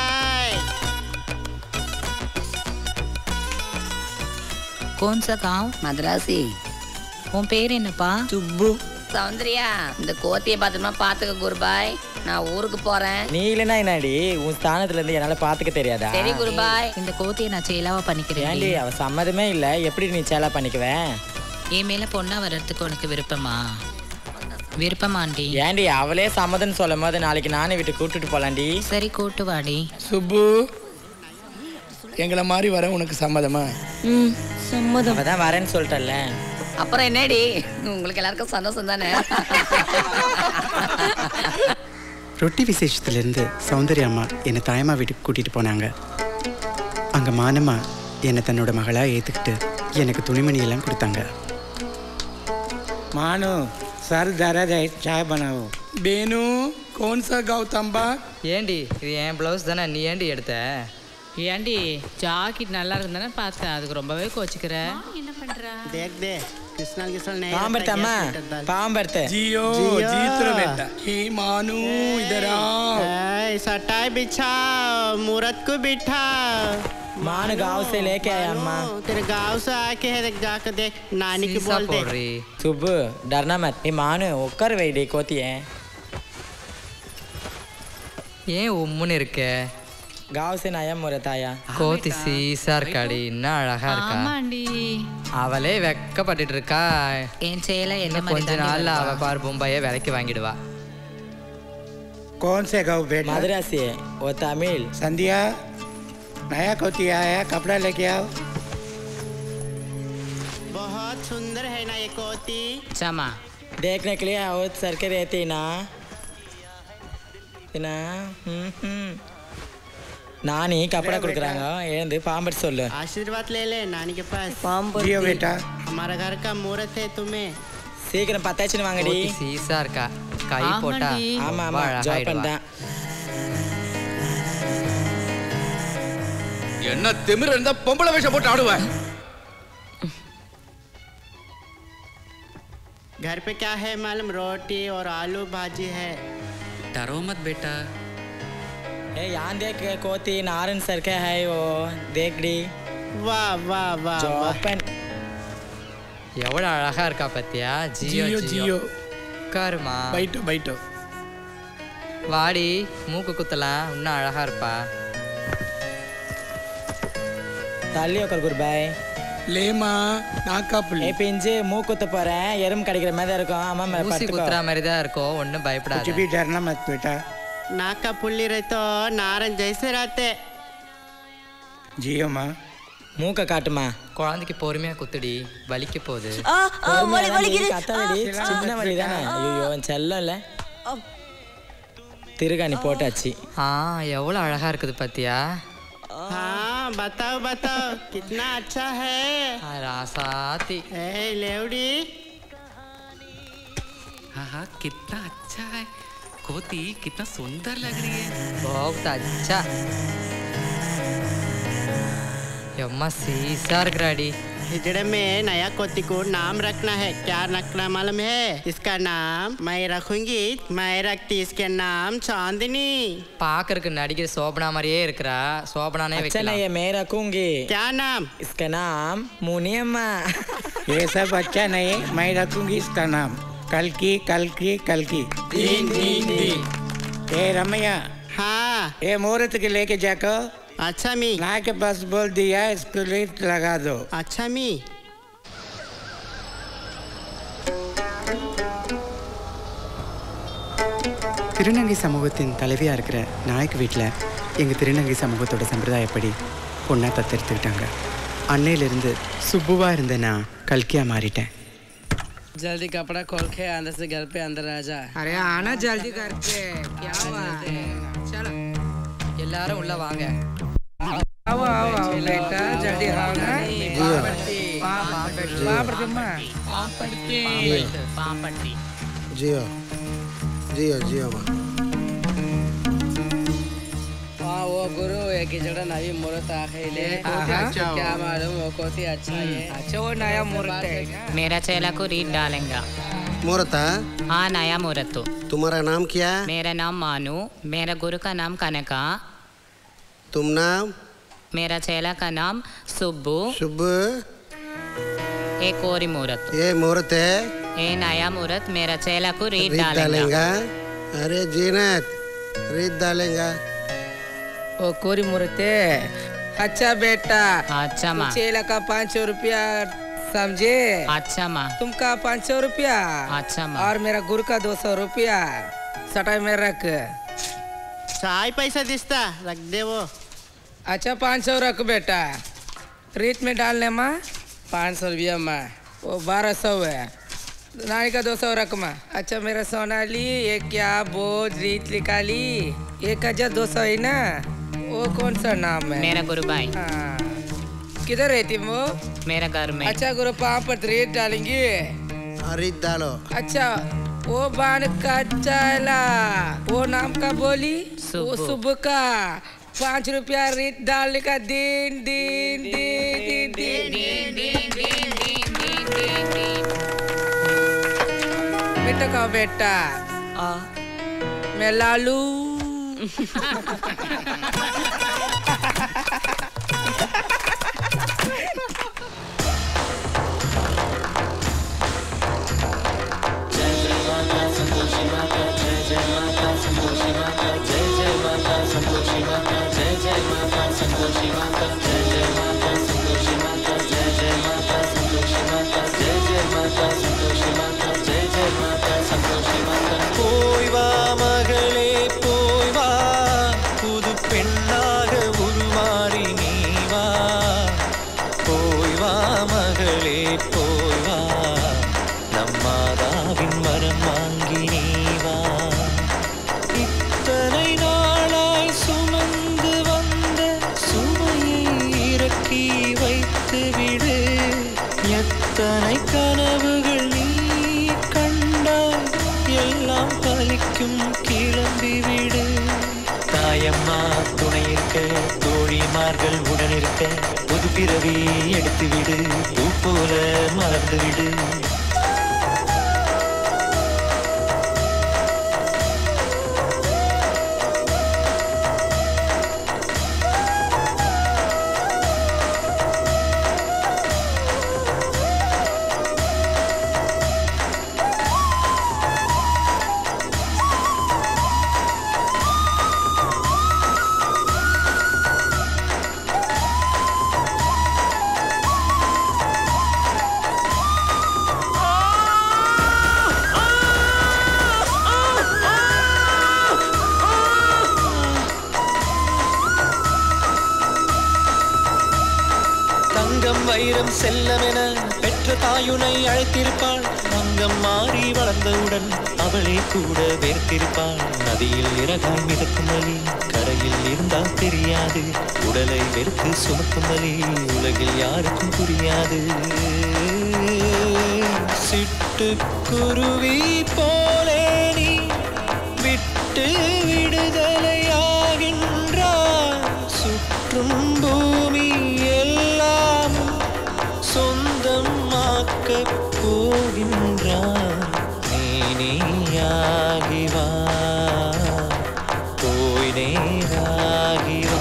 कौन सा गांव? मद्रासी. உன் பேர் என்னப்பா? சுப்பு. சௌந்தர்யா, இந்த கோத்தியை பத்திரமா பாத்துக்க குருபாய். நான் ஊருக்கு போறேன். நீ இல்லைன்னா என்னடி உன் ஸ்தானத்துல இருந்து என்னால பாத்துக்க தெரியாதா? சரி குருபாய், இந்த கோத்தியை நான் சேலாவா பண்ணிக்கிறேன். ஏண்டி அவ சம்மதமே இல்ல, எப்படி நீ சேலா பண்ணிக்குவேன்? என் மேல பொண்ணா வர்றதுக்கு உனக்கு விருப்பமா? விருப்பமாண்டி. ஏண்டி அவளே சம்மதம் சொல்லும் போது நாளைக்கு நானே வீட்டு கூட்டிட்டு போலாண்டி. சரி கூட்டு வாடி. சுப்பு, எங்களை மாதிரி வர உனக்கு சம்மதமா? சம்மதம். அவதான் வரேன்னு சொல்லிட்டல்ல. அப்புறம் என்னடி, உங்களுக்கு எல்லாருக்கும் சந்தோஷம் தானே? ரொட்டி விசேஷத்துலேருந்து சௌந்தர்யா அம்மா என்னை தாயம்மா வீட்டுக்கு கூட்டிகிட்டு போனாங்க. அங்கே மானம்மா என்னை தன்னோட மகளாக ஏற்றுக்கிட்டு எனக்கு துணிமணியெல்லாம் கொடுத்தாங்க. मानो सर दर्द है, चाय बनाओ. बेनू कौन सा गाँव तंबा? ஏண்டி இது என் பிளவுஸ் தானே, நீ ஏண்டி எடுத்த? ஏண்டி ஜாக்கெட் நல்லா இருந்தானே பார்த்தேன், அதுக்கு ரொம்பவே கோச்சிக்கிற. என்ன பண்ற? देख दे किसनल किसनल नहीं. पाम भरते अम्मा, पाम भरते. जियो जीत रो बेटा. हे मानू इधर आओ. सटाई बिछा, मूरत को बिठा. मान गांव से लेके आया अम्मा. तेरे गांव से आके है, जाकर देख नानी की बोल दे. सुबह डरना मत. ये मानो उकर वेडी कोती है. ஏன் உம்முன்னு இருக்க? गांव से नया मुहूर्त आया கோத்தி சீசா இருக்காடி இன்னும் அழகா இருக்கா ஆமாண்டி அவளே வெக்கப்பட்டுட்டு இருக்கா என் சேலை என்ன கொஞ்ச நாள்ல அவ பார் பொம்பாயை விலைக்கு வாங்கிடுவா कौन से गाँव बेटा? मदुरा से वो तमिल। संध्या नया कोती आया, कपड़ा लेके आओ। बहुत सुंदर है ना ये कोती। चमा देखने के लिए और सर के रहती ना नानी कपड़ा கொடுக்குறாங்க எழுந்து பாம்பட் சொல்லு आशीर्वाद ले ले नानी के पास। जियो बेटा। हमारा घर का मुहूर्त है तुम्हें। சீக்கிரம் பத்தாச்சுன்னு வாங்கடி கோத்தி சீசா இருக்கா கை போட்டா ஆமா ஆமா ஜாப் பண்ணா என்ன திமிர இருந்தா பொம்பளை வேஷம் போட்டு ஆடுவேன் घर पे क्या है मालूम? रोटी और आलू भाजी है। डरो मत बेटा। ए यहाँ देख कोती नारन सर के है वो देख डी वाह वाह वाह ஜோப்பன் எவ்வளவு அழகா இருக்கா பத்தியா ஜியோ ஜியோ உட்காருமா बैठो बैठो வாடி மூக்கு குத்தலாம் இன்னும் அழகா இருப்பா தள்ளி உட்கார் குருபாய் லேமா நாக்கா புள்ளி பிஞ்சு மூக்கு குத்த போறேன் எறும்பு கடிக்கிற மாதிரி தான் இருக்கும் ஆமா ஊசி குத்துற மாதிரி தான் இருக்கும் ஒன்றும் பயப்படாத कुछ भी डरना मत बेटा। नाक का पुल्ली रहे तो नारन जैसे रहते। जियो माँ மூக்க காட்டுமா குழந்தைக்கு பொறுமையா குத்துடி வலிக்க போகுது கத்தாதடி சின்ன வலி தானே ஐயோ செல்லம் இல்ல திருகாணி போட்டாச்சு எவ்வளவு அழகா இருக்குது பாத்தியா हाँ बताओ बताओ कितना अच्छा है रासाती लेवड़ी हाँ कितना अच्छा है कोती कितना सुंदर लग रही है बहुत अच्छा यम्मा सीसा रखराडी हिजड़े में नया कोती को नाम रखना है। क्या रखना मालूम है? इसका नाम मैं रखूंगी। मैं रखती इसके नाम चांदनी। पाकरக்கு நடிகர் சோபனா மாதிரியே இருக்கறா சோபனானே अच्छा नहीं है मैं रखूंगी। क्या नाम? इसका नाम मुनियम्मा। ये सब अच्छा नहीं, मैं रखूंगी इसका नाम कल्की कल्की कल्की। ए रमैया हाँ ये मुहूर्त के लेके जाकर अच्छा मी ना के पास बोल दिया इसको लीट लगा दो। अच्छा मी திருநங்கை சமூகத்தின் தலைவியா இருக்கிற நாயக் வீட்டில் எங்கள் திருநங்கை சமூகத்தோட சம்பிரதாயப்படி பொண்ணா தத்தெடுத்துக்கிட்டாங்க. அன்னையிலிருந்து சுப்புவா இருந்த நான் கல்கியா மாறிட்டேன். जल्दी कपड़ा खोल के अंदर से घर पे अंदर आ जा। अरे आना जल्दी करके क्या बात है चलो எல்லாரும் உள்ள வாங்க आओ आओ आओ बेटा जल्दी आओ ना पापड़ी जियो जियो जियो माँ हाँ वो गुरु एक जगह नवी मुहूर्त आखिले क्या मालूम वो कोती अच्छा है अच्छा वो नया मुहूर्त है मेरा चेला को रीड डालेंगा मुहूर्त हाँ नया मुहूर्त तुम्हारा नाम क्या? मेरा नाम मानू मेरा गुरु का नाम कनका तुम नाम? मेरा चेला का नाम सुब्बू सुब्बू एक और मुहूर्त ये मुहूर्त है ये नया मुहूर्त मेरा चेला को रीड डालेगा। अरे जीनत रीड डालेगा वो कोरी मुहूर्त है अच्छा बेटा अच्छा माँ चेला का 500 रुपया समझे अच्छा माँ तुमका 500 रुपया अच्छा माँ और मेरा गुरु का 200 रुपया सटाई में रख चाय पैसा दिस्ता रख दे वो अच्छा 500 रख बेटा रीत में डालने माँ 500 रुपया माँ वो 1200 है नानी का 200 रख माँ अच्छा मेरा सोनाली ये क्या बोझ रीत निकाली 1200 है ना वो कौन सा नाम है मेरा गुरु भाई किधर रहती वो मेरा घर में अच्छा गुरु पाँव पर रीत डालेंगे रीत डालो अच्छा वो बाण का चला वो नाम का बोली वो सुबह का 5 रुपया रीत डालने का दिन दिन दिन दिन बेटा का बेटा मैं लालू जय जय माता संतोषी माता जय जय माता संतोषी माता जय जय மாதா சந்தோஷி மாதா ஜெய ஜெய மாதா சந்தோஷி மாதா. போய் வா மகளே போய் வா, புது பெண்ணாக உருமாறி நீ வா. போய் வா மகளே போய் வா, நம் மாதாவின் வரம் வாங்கி நீ வா. இத்தனை நாளாய் சுமந்து வந்த சுமையை இறக்கி வைத்து விடு. எத்தனை கனவுகள் நீ கண்டாய், எல்லாம் பலிக்கும் கிளம்பி விடு. தாயம்மா துணை இருக்க, தோழிமார்கள் உடன் இருக்க, புது பிறவி எடுத்து விடு, பூ போல மறந்து விடு. வைரம் செல்லமென பெற்ற தாயுனை அழைத்திருப்பாள். அங்கம் மாறி வளர்ந்தவுடன் அவளே கூட வேர்த்திருப்பாள். நதியில் இறகாய் மிதக்கும் வலி கரையில் இருந்தால் தெரியாது. உடலை வெறுத்து சுமக்கும் வலி உலகில் யாருக்கும் புரியாது. சிட்டுக்குருவி போலே நீ விட்டு விடுதலையாகின்றாய். சுற்றும் பூமி எல்லாம் சொந்தமாக்க போகின்றாய். நீயாகி வா, போய் நேராகி வா.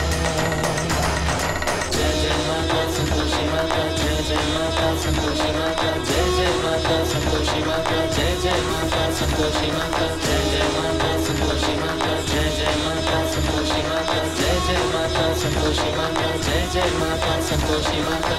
ஜெய ஜெய மாதா சந்தோஷி மாதா ஜெய ஜெய மாதா சந்தோஷி மாதா ஜெய ஜெய மாதா சந்தோஷி மாதா ஜெய ஜெய மாதா சந்தோஷி மாதா ஜெய ஜெய மாதா சந்தோஷி மாதா ஜெய ஜெய மாதா சந்தோஷி மாதா ஜெய ஜெய மாதா சந்தோஷி மாதா ஜெய ஜெய மாதா சந்தோஷி மாதா.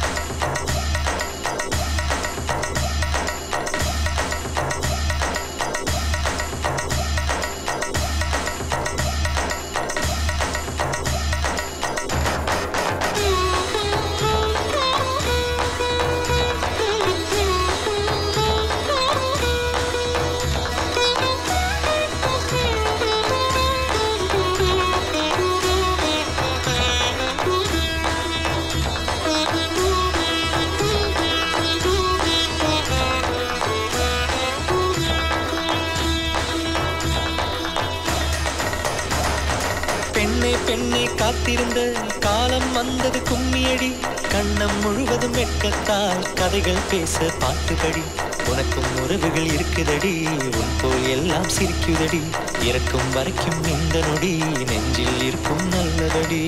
பெண்ணே காத்திருந்த காலம் வந்தது கும்மியடி. கண்ணம் முழுவதும் வெட்கத்தால் கதைகள் பேச பாட்டுபடி. உனக்கும் உறவுகள் இருக்குதடி, உன் போல் எல்லாம் சிரிக்குதடி. இறக்கும் வரைக்கும் இந்த நொடி நெஞ்சில் இருக்கும் நல்லதடி.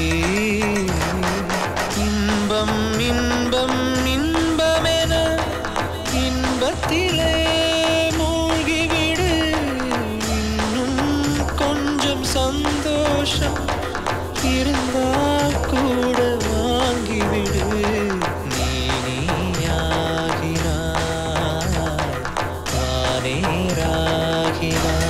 இன்பம் இன்பம் இன்பமென இன்பத்திலே மூழ்கிவிடு. இன்னும் கொஞ்சம் சந்தோஷம் இருந்தா கூட வாங்கிவிடு. நீயாகினாய் வானேராகினாய்.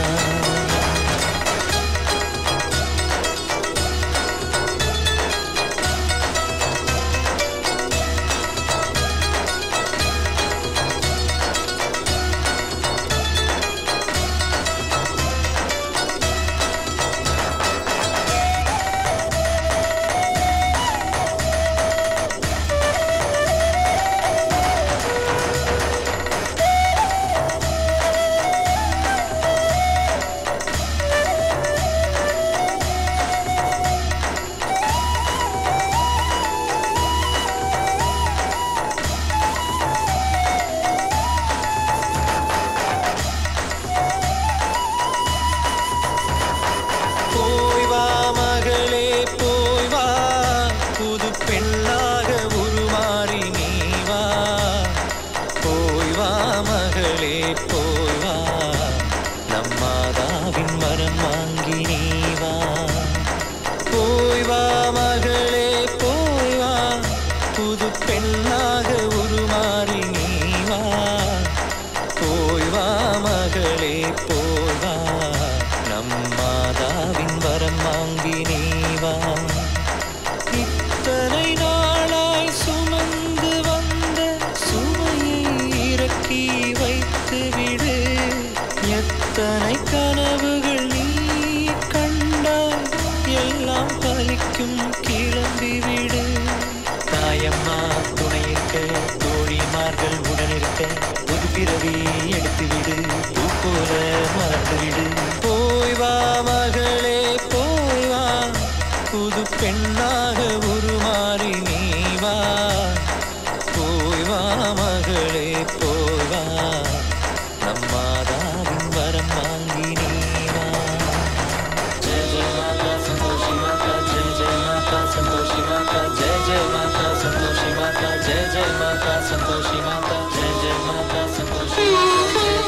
தூக்கி வைத்து விடு. எத்தனை கனவுகள் நீ கண்டாய், எல்லாம் பலிக்கும் கிளம்பி விடு. தாயம்மா துணையிருக்க, தோழிமார்கள் உடனிருக்க, புது பிறவி எடுத்து விடு, பூ போல மறந்து விடு. போய் வா மகளே போய் வா, புது பெண்ணாக உருமாறி நீ வா. போய் வா மகளே போய் வா, நம்மாதாவின் வரம் வாங்கி நீ வா. ஜெய ஜெய மாதா சந்தோஷி மாதா, ஜெய ஜெய மாதா சந்தோஷி மாதா, ஜெய ஜெய மாதா சந்தோஷி மாதா, ஜெய ஜெய மாதா சந்தோஷி மாதா, ஜெய ஜெய மாதா சந்தோஷி மாதா, ஜெய ஜெய மாதா சந்தோஷி மாதா, ஜெய ஜெய மாதா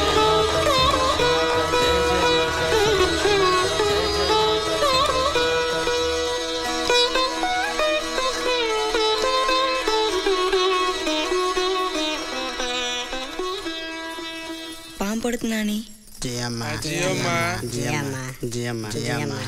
பாம்படுத்துனானே. ஜெயம்மா ஜெயம்மா ஜெயம்மா ஜெயம்மா ஜெயம்மா.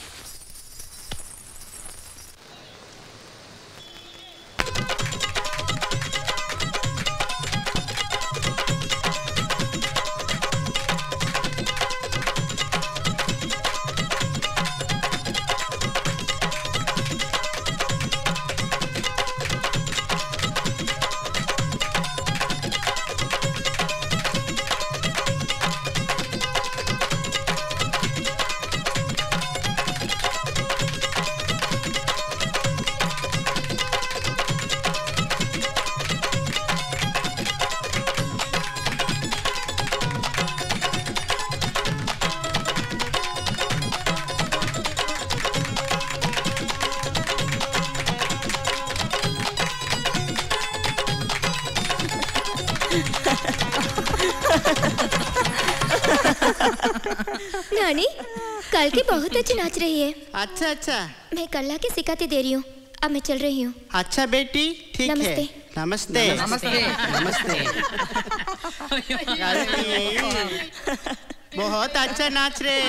नानी, कल की बहुत अच्छी नाच रही है। अच्छा अच्छा। मैं कल्ला के सिखाती दे रही हूँ। अब मैं चल रही हूँ। अच्छा बेटी, ठीक है। नमस्ते। नमस्ते नमस्ते। नमस्ते। बहुत अच्छा नाच रहे।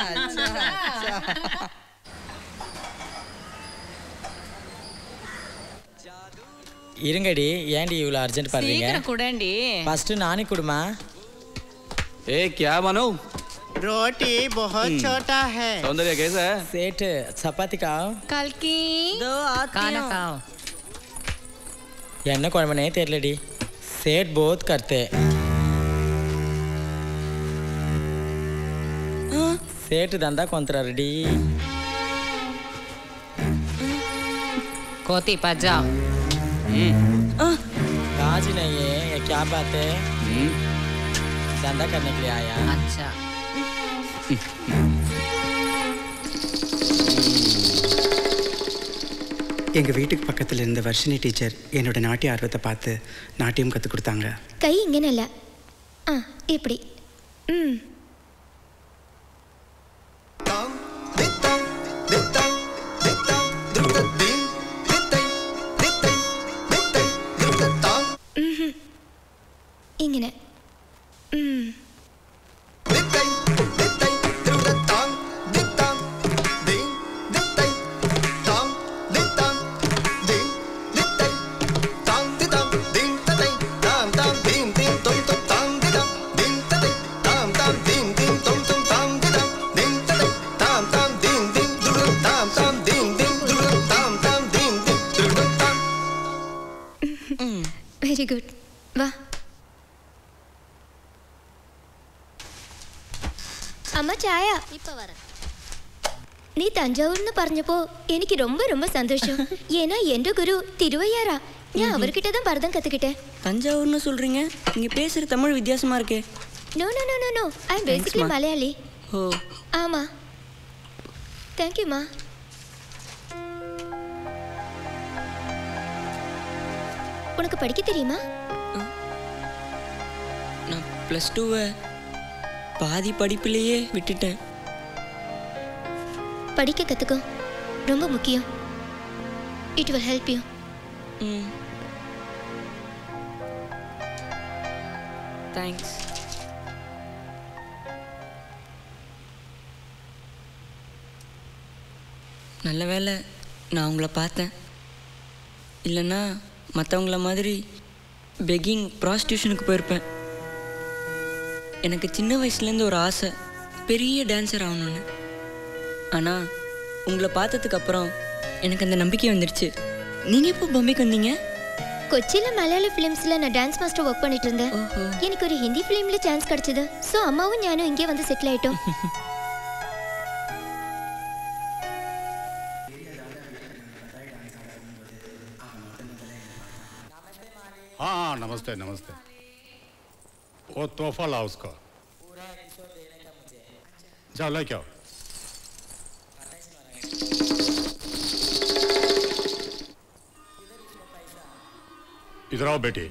இருங்கடி, ஏன்டி இவ்வளோ அர்ஜென்ட் பண்றீங்க? சீக்கிரம் குடேண்டி. ஃபர்ஸ்ட் நானே குடுமா. ए क्या मानो? रोटी बहुत छोटा है। सौंदर्य कैसा है? सेठ चपाती खाओ। कल की खाना खाओ. என்ன குழம்புனே தெரியலடி. सेठ बहुत करते। सेठ धंधा కొంతరాడి. कोती पजा. काज नहीं है, ये क्या बात है? धंधा करने के लिए आया। अच्छा। எங்கள் வீட்டுக்கு பக்கத்தில் இருந்த வர்ஷினி டீச்சர் என்னோட நாட்டிய ஆர்வத்தை பார்த்து நாட்டியம் கற்றுக் கொடுத்தாங்க. கை இங்கே நல்ல இப்படி. இங்கே வெரி குட். வா அம்மா, ചായ இப்ப வரேன். நீ தஞ்சாவூர்னு പറഞ്ഞப்போ எனக்கு ரொம்ப ரொம்ப சந்தோஷம். ஏன்னா என்ற குரு திருவையாரா. நான் அவர்கிட்ட தான் பரதம் கத்துக்கிட்டேன். தஞ்சாவூர்னு சொல்றீங்க? நீங்க பேசுற தமிழ் வித்தியாசமா இருக்கே. No no no no no, I am basically Malayali. ஓ ஆமா. தேங்க் யூ மா. உனக்கு படிக்க தெரியுமா? நான் +2 பாதி படிப்பிலேயே விட்டுட்டேன். படிக்க கத்துக்கோ, ரொம்ப முக்கியம். It will help you. Thanks. நல்ல வேளை நான் உங்களை பார்த்தேன். இல்லைன்னா மற்றவங்கள மாதிரி பெக்கிங் ப்ராஸ்டியூஷனுக்கு போயிருப்பேன். எனக்கு சின்ன வயசுலேருந்து ஒரு ஆசை பெரிய டான்ஸர் ஆகணும்னு. ஆனால் உங்களை பார்த்ததுக்கு அப்புறம் எனக்கு அந்த நம்பிக்கை வந்துடுச்சு. நீங்கள் எப்போ பாம்பேக்கு வந்தீங்க? கொச்சியில் மலையாள ஃபிலிம்ஸில் நான் டான்ஸ் மாஸ்டர் ஒர்க் பண்ணிட்டு இருந்தேன். எனக்கு ஒரு ஹிந்தி ஃபிலிமில் சான்ஸ் கிடச்சிது. ஸோ அம்மாவும் ஞானும் இங்கே வந்து செட்டில் ஆகிட்டோம். हाँ नमस्ते नमस्ते. वो तोहफा लाओ उसका. जाओ लेके आओ. इधर आओ बेटी.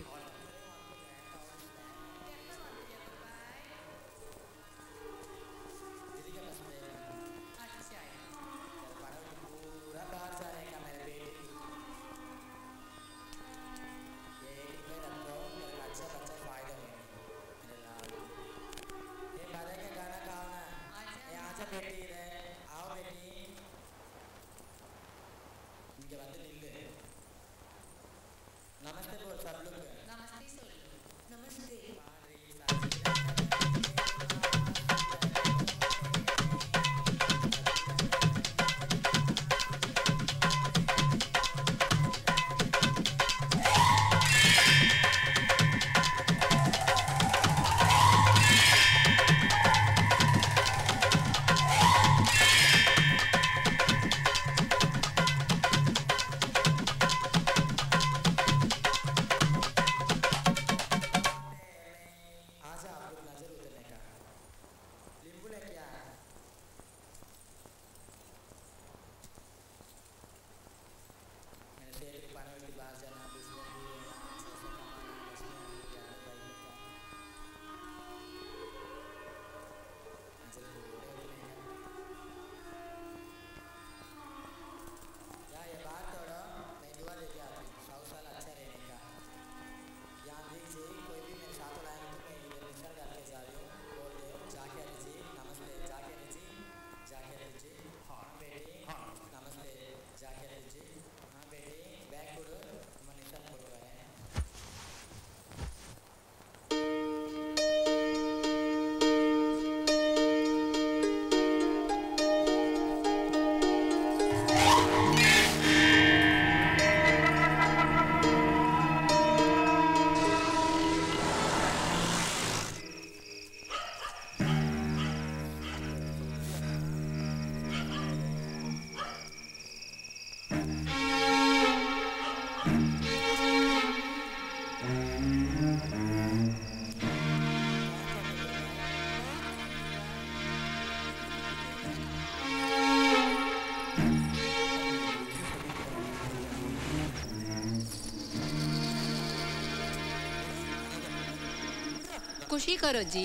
खुशी करो जी.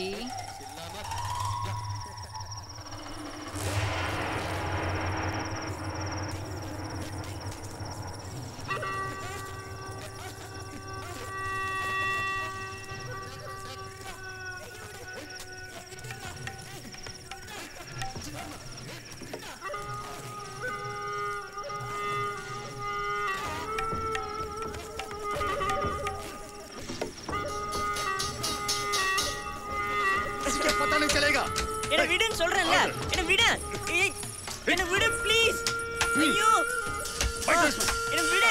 पता नहीं चलेगा. என்ன விடுன்னு சொல்றேன்ல. என்ன விடு. என்ன விடு ப்ளீஸ். ஐயோ. என்ன விடு.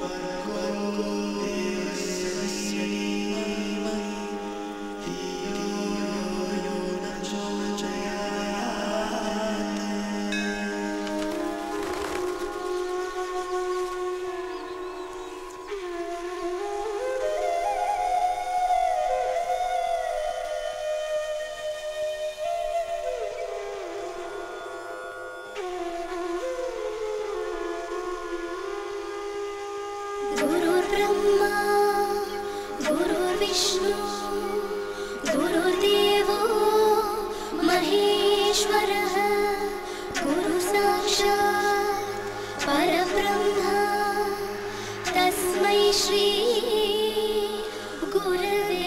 गुरुर्ब्रह्मा गुरुर्विष्णु गुरुर्देवो महेश्वरः गुरुसाक्षात् परब्रह्म तस्मै श्री गुरवे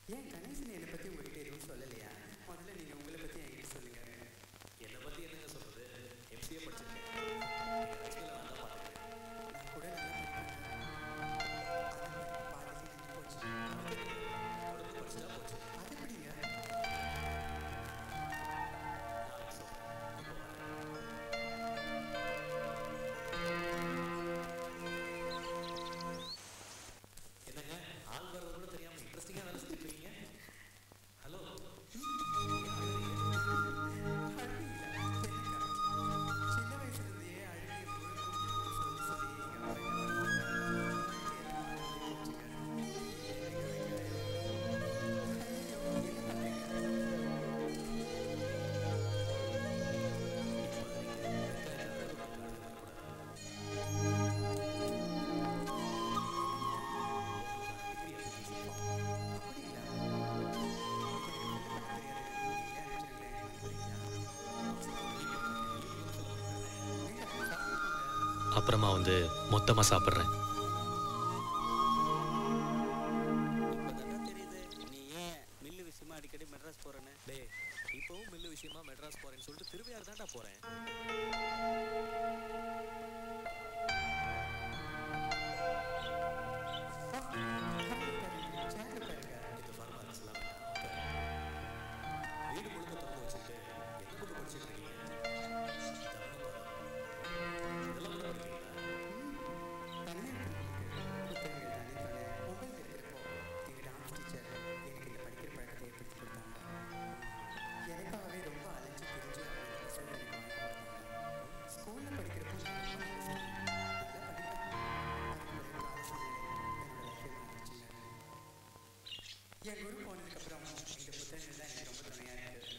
ஏன் கணேசன் என்னை பற்றி உங்ககிட்ட எதுவும் சொல்லலையா? முதல்ல நீங்கள் உங்களை பற்றி என்கிட்ட சொல்லுங்க. என்னை பற்றி என்னங்க சொல்கிறது? எம்சிஏ படிச்சிருக்கேன். நான் கூட நல்லா என்னங்க ஆள் வர்றது கூட தெரியாமல் இன்ட்ரெஸ்டிங்காக வேலை செஞ்சுட்டு இருக்கீங்க. ஹலோ சின்ன வயசுலேருந்தே அழுகிய அப்புறமா வந்து மொத்தமாக சாப்பிட்றேன். நீ ஏன் மில்லு விஷயமா அடிக்கடி மெட்ராஸ் போறேன்னு? டேய் இப்போவும் மில்லு விஷயமா மெட்ராஸ் போகிறேன்னு சொல்லிட்டு திருவையாறு தான்டா போகிறேன். வீடு முழுக்க திறந்து வச்சுட்டு எங்கே போட்டு படிச்சுட்டு இருக்கீங்க? எனக்காகவே ரொம்ப அலைஞ்சு தெரிஞ்சு ஸ்கூலில் படிக்கிறப்போ என் குரு போனதுக்கப்புறம் இந்த புத்தகங்கள் தான் எனக்கு ரொம்ப துணையாக இருக்குது.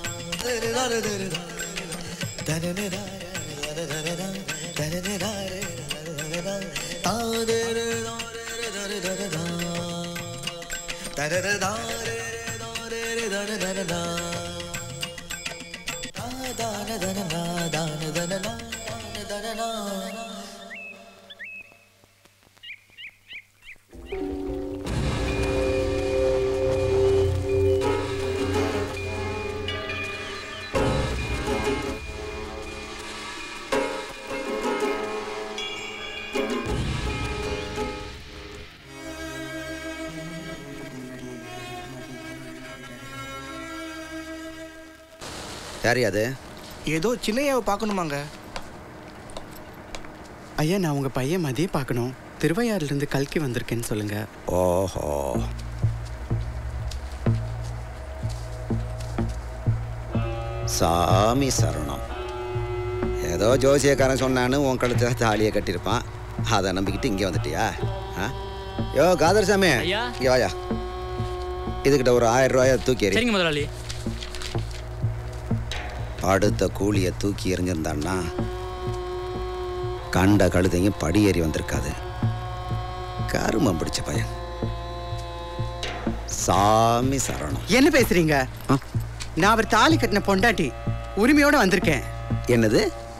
Da da da da da da da da da da da da da da யார் அது? ஏதோ சின்னையாவை பார்க்கணுமாங்க. ஐயா, நான் உங்க பையன் மதிய பார்க்கணும். திருவையாறுலேருந்து கல்கி வந்திருக்கேன்னு சொல்லுங்க. ஓஹோ, சாமி சரணம். ஏதோ ஜோசியக்காரன் சொன்னான்னு உன் கழுத்தில் தாலியை கட்டியிருப்பான். அதை நம்பிக்கிட்டு இங்கே வந்துட்டியா? யோ காதர் சாமி, இங்கே வாயா. இதுக்கிட்ட ஒரு 1000 ரூபாயை தூக்கி எறி. சரிங்க முதலாளி. அடுத்த கூலியை தூக்கி எறிஞ்சிருந்தான்னா கண்ட கழுதையும் படி ஏறி வந்திருக்காது. கருமம் பிடிச்ச பையன். சாமி சரணம். என்ன பேசுறீங்க? நான் அவர் தாலி கட்டின பொண்டாட்டி, உரிமையோட வந்திருக்கேன். என்னது?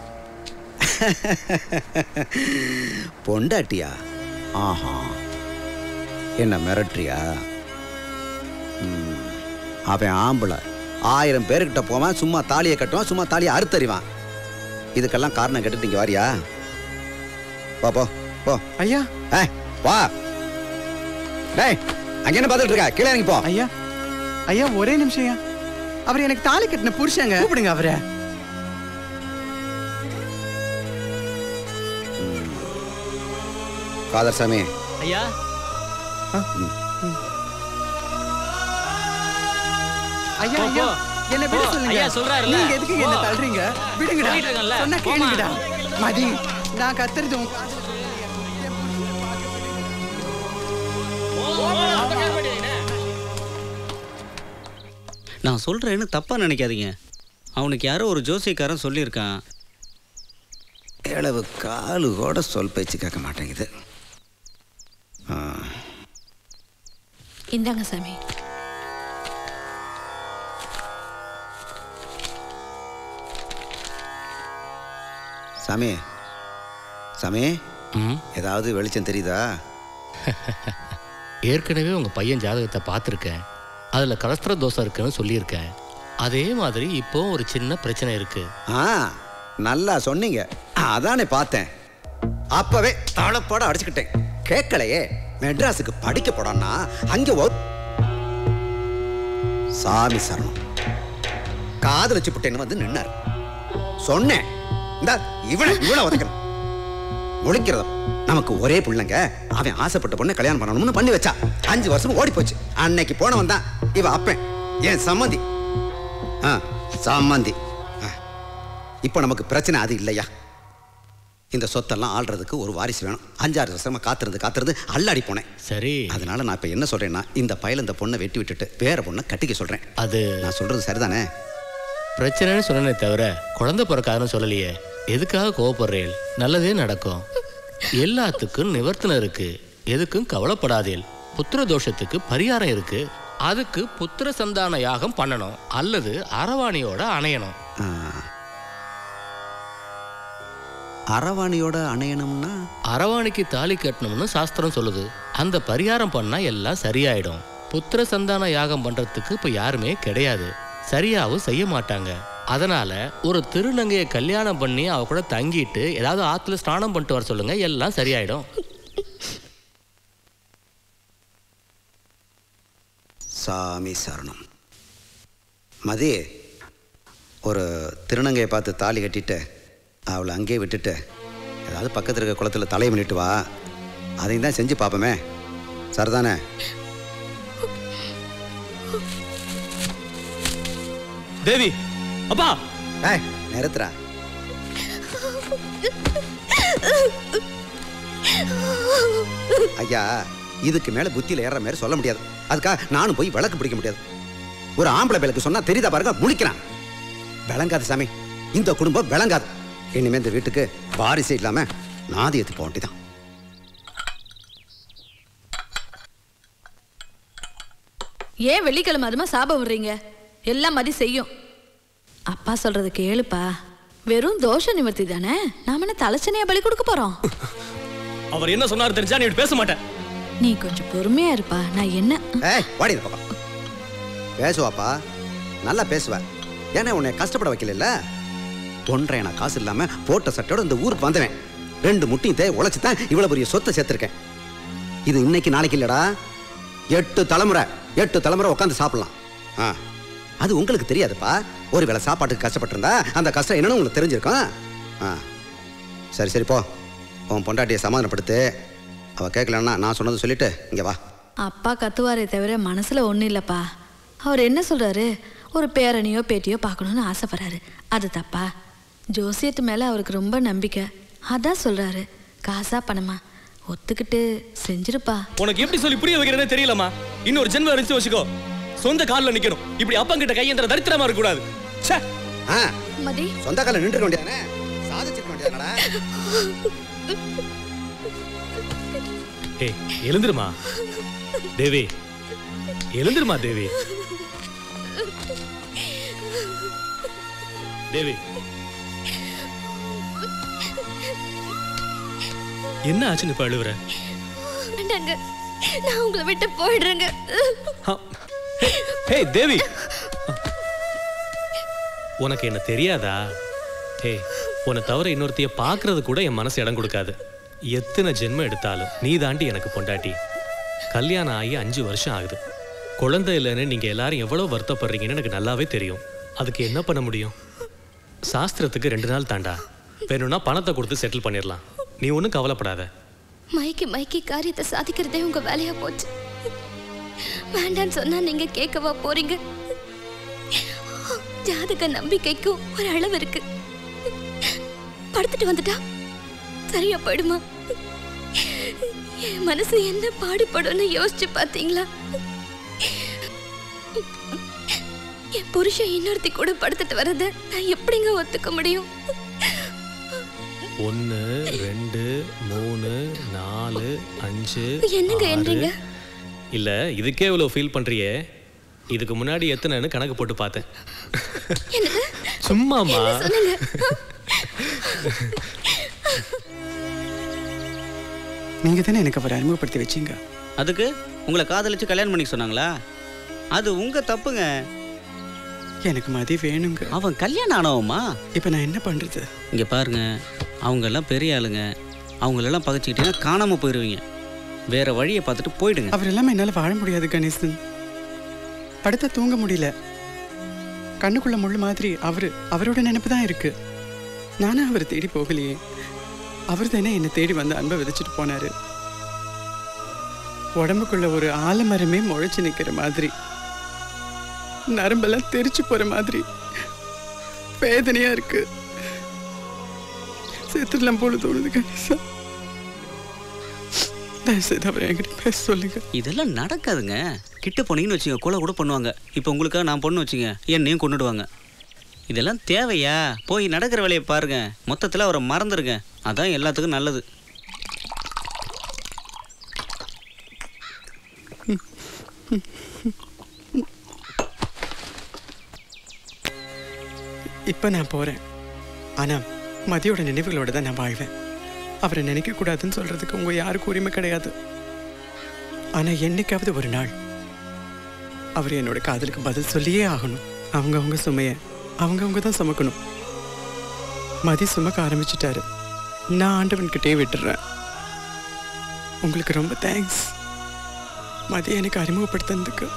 பொண்டாட்டியா? ஆஹா, என்ன மிரட்டுறியா? அவன் ஆம்பளை. 1000 பேருக்கிட்ட போவான், சும்மா தாலியை கட்டுவான், சும்மா தாலியை அறுத்தறிவான். இதுக்கெல்லாம் காரணம் கேட்டுட்டு இங்கே வாரியா? போ போ போ. ஐயா வா. டேய், அங்கே என்ன பார்த்துட்டு இருக்கா? கீழே இறங்கி போ. ஐயா ஐயா, ஒரே நிமிஷம் ஐயா. அவர் எனக்கு தாலி கட்டின புருஷங்க. கூப்பிடுங்க அவரை. காதர் சாமி. ஐயா. ஐயா ஐயா, என்ன விட சொல்லுங்க. ஐயா சொல்றாருல. நீங்க எதுக்கு என்ன தள்ளுறீங்க? விடுங்கடா. சொன்னா கேளுங்கடா. மதி, நான் கத்துறதும் நான் சொல்றேன்னு தப்பா நினைக்காதீங்க. அவனுக்கு யாரோ ஒரு ஜோசியக்காரன் சொல்லியிருக்கான். எளவு காலு கூட சொல் பேச்சு கேட்க மாட்டேங்குது. இந்தாங்க சாமி. சாமி சாமி, ஏதாவது வெளிச்சம் தெரியுதா? ஏற்கனவே உங்க பையன் ஜாதகத்தை பார்த்துருக்கேன். அதுல கலஸ்திர தோஷம் இருக்குன்னு சொல்லியிருக்கேன். அதே மாதிரி இப்போ ஒரு சின்ன பிரச்சனை இருக்கு. நல்லா சொன்னீங்க. அதானே பார்த்தேன். அப்பவே தாளப்பாட அடிச்சுக்கிட்டேன். கேட்கலையே. மெட்ராஸுக்கு படிக்க போடான்னா அங்கே சாமி சரணம். காது வச்சு புட்டேன்னு வந்து நின்னார். சொன்னேன், இந்த இவனை உதைக்கணும். ஒழிக்கிறதம் நமக்கு ஒரே பிள்ளைங்க. அவன் ஆசைப்பட்ட பொண்ணை கல்யாணம் பண்ணணும்னு பண்ணி வச்சா. 5 வருஷம் ஓடி போச்சு. அன்னைக்கு போனவன் தான் இவ அப்பன், என் சம்மந்தி. சம்மந்தி. இப்போ நமக்கு பிரச்சனை அது இல்லையா? இந்த சொத்தெல்லாம் ஆள்றதுக்கு ஒரு வாரிசு வேணும். 5-6 வருஷமா காத்திருந்து அல்லாடி போனேன். சரி, அதனால நான் இப்போ என்ன சொல்றேன்னா, இந்த பையல இந்த பொண்ணை வெட்டி விட்டுட்டு வேற பொண்ணை கட்டிக்க சொல்றேன். அது நான் சொல்றது சரிதானே? பிரச்சனைன்னு சொன்னே தவிர குழந்தை பிறக்காதுன்னு சொல்லலையே. எதுக்காக கோவப்படுறேன்? நல்லதே நடக்கும். எல்லாத்துக்கும் நிவர்த்தனை இருக்கு. எதுக்கும் கவலைப்படாதேல். புத்திர தோஷத்துக்கு பரிகாரம் இருக்கு. அதுக்கு புத்திர சந்தான யாகம் பண்ணணும் அல்லது அரவாணியோட அணையணும். அரவாணியோட அணையணும்னா? அரவாணிக்கு தாலி கட்டணும்னு சாஸ்திரம் சொல்லுது. அந்த பரிகாரம் பண்ணா எல்லாம் சரியாயிடும். புத்திர சந்தான யாகம் பண்றதுக்கு இப்ப யாருமே கிடையாது. சரியாவும் செய்ய மாட்டாங்க. அதனால ஒரு திருநங்கையை கல்யாணம் பண்ணி அவ கூட தங்கிட்டு ஏதாவது ஆத்துல ஸ்நானம் பண்ணிட்டு வர சொல்லுங்க, எல்லாம் சரியாயிடும். சாமி சரணம். மதி, ஒரு திருநங்கையை பார்த்து தாலி கட்டிட்டு அவளை அங்கேயே விட்டுட்டு ஏதாவது பக்கத்தில் இருக்க குளத்தில் தலையை பண்ணிட்டு வா. அதையும் தான் செஞ்சு பார்ப்போமே. சரிதானே? தேவி, அப்பா. நிறுத்துறா. ஐயா, இதுக்கு மேல புத்தியில ஏற மாதிரி சொல்ல முடியாது. அதுக்காக நானும் போய் விளக்கு பிடிக்க முடியாது. ஒரு ஆம்பளை விளக்கு சொன்னா தெரியுதா பாருங்க, முழிக்கிறான். விளங்காது சாமி, இந்த குடும்பம் விளங்காது. இனிமே இந்த வீட்டுக்கு வாரிசே இல்லாம நாதி எடுத்து போக வேண்டியதான். ஏன் வெள்ளிக்கிழமை அதுமா சாபம் விடுறீங்க? எல்லாம் மதி செய்யும். அப்பா சொல்றது கேளுப்பா. வெறும் தோஷ நிவர்த்தி தானே. நாம என்ன தலைச்சனையா பலி கொடுக்க போறோம்? அவர் என்ன சொன்னாரு தெரிஞ்சா நீ பேச மாட்டேன். நீ கொஞ்சம் பொறுமையா இருப்பா. நான் என்ன வாடி இந்த பக்கம். பேசுவாப்பா, நல்லா பேசுவ. ஏன்னா உன்னை கஷ்டப்பட வைக்கல. ஒன்றரை நான் காசு இல்லாம போட்ட சட்டையோட இந்த ஊருக்கு வந்தவன். 2 முட்டையும் உழைச்சி தான் இவ்வளவு பெரிய சொத்தை சேர்த்திருக்கேன். இது இன்னைக்கு நாளைக்கு இல்லடா, 8 தலைமுறை உட்காந்து சாப்பிடலாம். அது உங்களுக்கு தெரியாதுப்பா. ஒரு வேளை சாப்பாட்டுக்கு கஷ்டப்பட்டிருந்தா அந்த கஷ்டம் என்னன்னு உங்களுக்கு தெரிஞ்சிருக்கும். சரி சரி போ, உன் பொண்டாட்டியை சமாதானப்படுத்து. அவ கேட்கலன்னா நான் சொன்னது சொல்லிட்டு இங்க வா. அப்பா கத்துவாரே தவிர மனசுல ஒன்றும் இல்லப்பா. அவர் என்ன சொல்றாரு, ஒரு பேரனையோ பேட்டியோ பார்க்கணும்னு ஆசைப்படுறாரு. அது தப்பா? ஜோசியத்து மேல அவருக்கு ரொம்ப நம்பிக்கை, அதான் சொல்றாரு. காசா பணமா ஒத்துக்கிட்டு செஞ்சிருப்பா. உனக்கு எப்படி சொல்லி புரிய வைக்கிறேன்னு தெரியலமா. இன்னொரு ஜென்மம் இருந்துச்சு வச்சுக்கோ, சொந்த கால்ல நிக்கணும். இப்படி அப்பா கிட்ட கையேந்திர தரித்திரமா இருக்க கூடாது. மதி சொந்த கால்ல நின்றுக்க வேண்டியதானே, சாதிச்சிருக்க வேண்டியதானடா. ஏய் எழுந்திருமா தேவி, எழுந்திருமா தேவி. தேவி என்ன ஆச்சுன்னு இப்ப அழுவுற? நான் உங்களை விட்டு போயிடுறேங்க. ஹே தேவி, உனக்கு என்ன தெரியாதா? ஹே, உன்னை தவிர இன்னொருத்தைய பாக்குறது கூட என் மனசு இடம் கொடுக்காது. எத்தனை ஜென்மம் எடுத்தாலும் நீ தாண்டி எனக்கு பொண்டாட்டி. கல்யாணம் ஆகி 5 வருஷம் ஆகுது. குழந்தை இல்லைன்னு நீங்க எல்லாரும் எவ்வளவு வருத்தப்படுறீங்கன்னு எனக்கு நல்லாவே தெரியும். அதுக்கு என்ன பண்ண முடியும்? சாஸ்திரத்துக்கு 2 நாள் தாண்டா. வேணும்னா பணத்தை கொடுத்து செட்டில் பண்ணிடலாம். நீ ஒன்றும் கவலைப்படாத. மைக்கி காரியத்தை சாதிக்கிறதே உங்க வேலையா போச்சு. வேண்டான்னு சொன்னா நீங்க கேட்கவா போறீங்க? ஜாதக நம்பிக்கைக்கும் ஒரு அளவு இருக்கு. படுத்துட்டு வந்துட்டா சரியா போயிடுமா? என் மனசு என்ன பாடுபடும்னு யோசிச்சு பாத்தீங்களா? என் புருஷன் இன்னொருத்தி கூட படுத்துட்டு வரத நான் எப்படிங்க ஒத்துக்க முடியும்? 1 2 3 4 5 என்னங்க என்றீங்க? இல்ல இதுக்கே இவ்வளவு ஃபீல் பண்றியே, இதுக்கு முன்னாடி எத்தனைன்னு கணக்கு போட்டு பார்த்தேன். சும்மாமா நீங்க தானே எனக்கு அவரை அறிமுகப்படுத்தி வச்சீங்க. அதுக்கு உங்களை காதலிச்சு கல்யாணம் பண்ணி சொன்னாங்களா? அது உங்க தப்புங்க. எனக்கு மதி வேணுங்க. அவன் கல்யாணம் ஆனவமா? இப்ப நான் என்ன பண்றது? இங்க பாருங்க, அவங்க எல்லாம் பெரிய ஆளுங்க. அவங்களெல்லாம் பகைச்சிக்கிட்டீங்கன்னா காணாம போயிடுவீங்க. வேற வழியை பார்த்துட்டு போயிடுங்க. அவர் எல்லாம் என்னால வாழ முடியாது கணேசன். படுத்த தூங்க முடியல. கண்ணுக்குள்ள முள்ளு மாதிரி அவரோட நினைப்பு தான் இருக்கு. நானும் அவரை தேடி போகலையே. அவர் தானே என்னை தேடி வந்து அன்பை விதைச்சிட்டு போனாரு. உடம்புக்குள்ள ஒரு ஆலமரமே முளைச்சு நிக்கிற மாதிரி, நரம்பெல்லாம் தெரிச்சு போற மாதிரி வேதனையா இருக்கு. சேர்த்துடலாம் போல தோணுது கணேசா. தயவுசெய்து அவரை என்கிட்ட பேச சொல்லுங்க. இதெல்லாம் நடக்காதுங்க. கிட்ட போனீங்கன்னு வச்சுங்க, கொலை கூட பண்ணுவாங்க. இப்போ உங்களுக்காக நான் பொண்ணு வச்சுங்க, என்னையும் கொண்டுடுவாங்க. இதெல்லாம் தேவையா? போய் நடக்கிற வேலையை பாருங்க. மொத்தத்தில் அவரை மறந்துருங்க, அதான் எல்லாத்துக்கும் நல்லது. இப்ப நான் போறேன். ஆனா மதியோட நினைவுகளோட தான் நான் வாழ்வேன். அவரை நினைக்க கூடாதுன்னு சொல்றதுக்கு உங்க யாருக்கும் உரிமை கிடையாது. ஆனா என்னைக்காவது ஒரு நாள் அவர் என்னோட காதலுக்கு பதில் சொல்லியே ஆகணும். அவங்க சுமைய அவங்க தான் சுமக்கணும். மதி சுமக்க ஆரம்பிச்சுட்டாரு. நான் ஆண்டவன்கிட்டே விட்டுறேன். உங்களுக்கு ரொம்ப தேங்க்ஸ் மதி எனக்கு அறிமுகப்படுத்தினதுக்கு.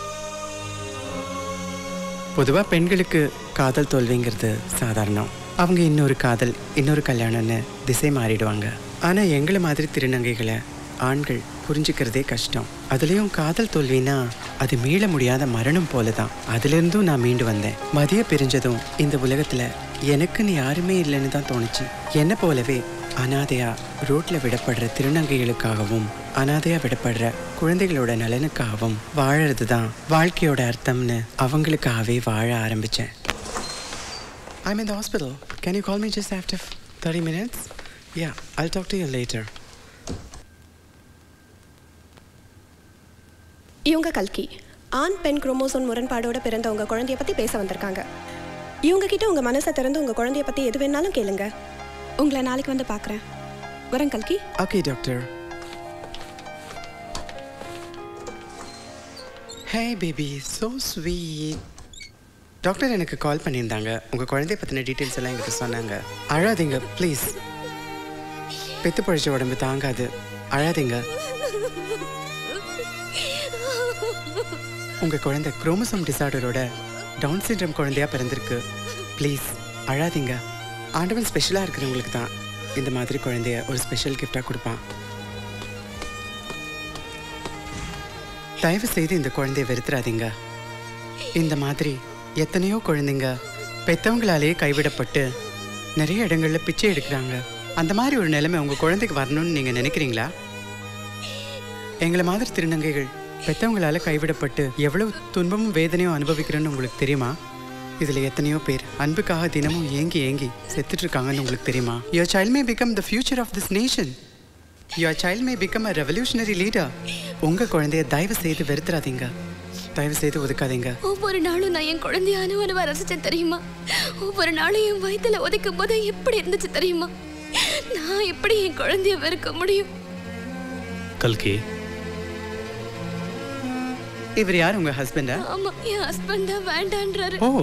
பொதுவா பெண்களுக்கு காதல் தோல்விங்கிறது சாதாரணம். அவங்க இன்னொரு கல்யாணம்னு திசை மாறிடுவாங்க. ஆனா எங்களை மாதிரி திருநங்கைகளை ஆண்கள் புரிஞ்சுக்கிறதே கஷ்டம். அதுலயும் காதல் தோல்வினா அது மீள முடியாத மரணம் போலதான். அதுல இருந்தும் நான் மீண்டு வந்தேன். மதிய பிரிஞ்சதும் இந்த உலகத்துல எனக்குன்னு யாருமே இல்லைன்னு தான் தோணுச்சு. என்ன போலவே அனாதையா ரோட்ல விடப்படுற திருநங்கைகளுக்காகவும் அனாதையா விடப்படுற குழந்தைகளோட நலனுக்காகவும் வாழறது தான் வாழ்க்கையோட அர்த்தம்னு அவங்களுக்காகவே வாழ ஆரம்பிச்சேன். I'm in the hospital. Can you call me just after 30 minutes? Yeah, I'll talk to you later. இவங்க கல்கி. ஆண் பெண் குரோமோசோம் முரண்பாடோட பிறந்த உங்க குழந்தைய பத்தி பேச வந்திருக்காங்க. இவங்க கிட்ட உங்க மனசை திறந்து உங்க குழந்தைய பத்தி எது வேணாலும் கேளுங்க. உங்களை நாளைக்கு வந்து பார்க்குறேன். வரேன் கல்கி. Okay doctor. Hey baby, so sweet. Doctor எனக்கு கால் பண்ணியிருந்தாங்க. உங்கள் குழந்தைய பற்றின டீட்டெயில்ஸ் எல்லாம் எங்கிட்ட சொன்னாங்க. அழாதீங்க ப்ளீஸ். பெத்து பழிச்ச உடம்பு தாங்காது. அழாதீங்க. உங்கள் குழந்தை குரோமோசோம் டிசார்டரோட டவுன் சிண்ட்ரோம் குழந்தையாக பிறந்திருக்கு. ப்ளீஸ் அழாதீங்க. ஆண்டவன் ஸ்பெஷலாக இருக்கிறவங்களுக்கு தான் இந்த மாதிரி குழந்தைய ஒரு ஸ்பெஷல் கிஃப்டாக கொடுப்பான். தயவு செய்து இந்த குழந்தைய வெறுத்துறாதீங்க. இந்த மாதிரி எத்தனையோ குழந்தைங்க பெற்றவங்களாலேயே கைவிடப்பட்டு நிறைய இடங்களில் பிச்சை எடுக்கிறாங்க. அந்த மாதிரி ஒரு நிலைமை உங்கள் குழந்தைக்கு வரணும்னு நீங்கள் நினைக்கிறீங்களா? எங்களை மாதிரி திருநங்கைகள் பெற்றவங்களால் கைவிடப்பட்டு எவ்வளவு துன்பமும் வேதனையும் அனுபவிக்கிறோன்னு உங்களுக்கு தெரியுமா? இதில் எத்தனையோ பேர் அன்புக்காக தினமும் ஏங்கி ஏங்கி செத்துட்டு இருக்காங்கன்னு உங்களுக்கு தெரியுமா? Your child may become the future of this nation. Your child may become a revolutionary leader. உங்கள் குழந்தைய தயவு செய்து வெறுத்துறாதீங்க. தயவு செய்து ஒதுக்காதீங்க. ஒவ்வொரு நாளும் நான் என் குழந்தைய அனுவனுவ ரசிச்சேன் தெரியுமா? ஒவ்வொரு நாளும் என் வயிற்றுல உதைக்கும் போது எப்படி இருந்துச்சு தெரியுமா? நான் எப்படி என் குழந்தைய வெறுக்க முடியும்? கல்கி, இவர் யார்? உங்க ஹஸ்பண்டா? ஆமா, என் ஹஸ்பண்ட் தான் வேண்டான்றாரு. ஓ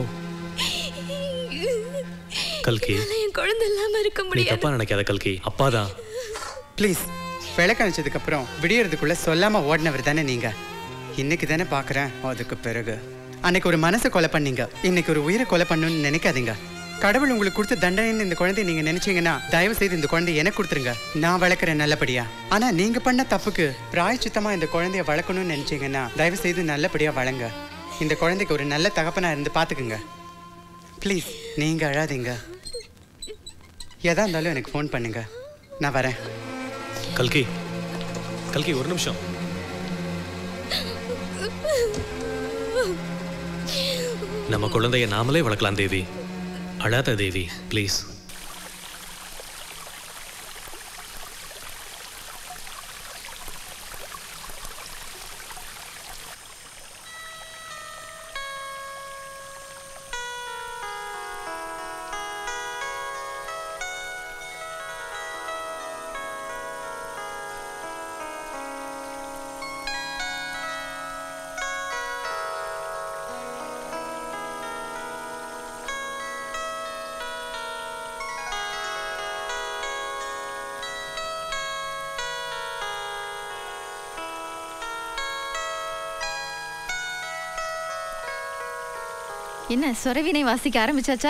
கல்கி, என் குழந்தை இல்லாம இருக்க நீ முடியாது. தப்பா நினைக்காத கல்கி. அப்பாதான். ப்ளீஸ். விளக்கணிச்சதுக்கு அப்புறம் விடியறதுக்குள்ள சொல்லாம ஓடினவர் தானே நீங்க. இன்னைக்கு தானே பாக்குறேன். அதுக்கு பிறகு அன்னைக்கு ஒரு மனசை கொலை பண்ணீங்க, இன்னைக்கு ஒரு உயிரை கொலை பண்ணணும்னு நினைக்காதீங்க. கடவுள் உங்களுக்கு கொடுத்த தண்டனைன்னு இந்த குழந்தைய நீங்க நினைச்சீங்கன்னா தயவு செய்து இந்த குழந்தைய எனக்கு கொடுத்துருங்க. நான் வளர்க்குறேன் நல்லபடியா. ஆனா நீங்க பண்ண தப்புக்கு பிராயச்சித்தமா இந்த குழந்தைய வளர்க்கணும்னு நினைச்சீங்கன்னா தயவு செய்து நல்லபடியா வளங்க. இந்த குழந்தைக்கு ஒரு நல்ல தகப்பனா இருந்து பாத்துக்குங்க. ப்ளீஸ் நீங்க அழாதீங்க. எதா இருந்தாலும் எனக்கு ஃபோன் பண்ணுங்க. நான் வரேன். கல்கி, கல்கி ஒரு நிமிஷம். நம்ம குழந்தைய நாமளே வளர்க்கலாம் தேவி. அழாத தேவி ப்ளீஸ். என்ன சொரவினை வாசிக்க ஆரம்பிச்சாச்சா?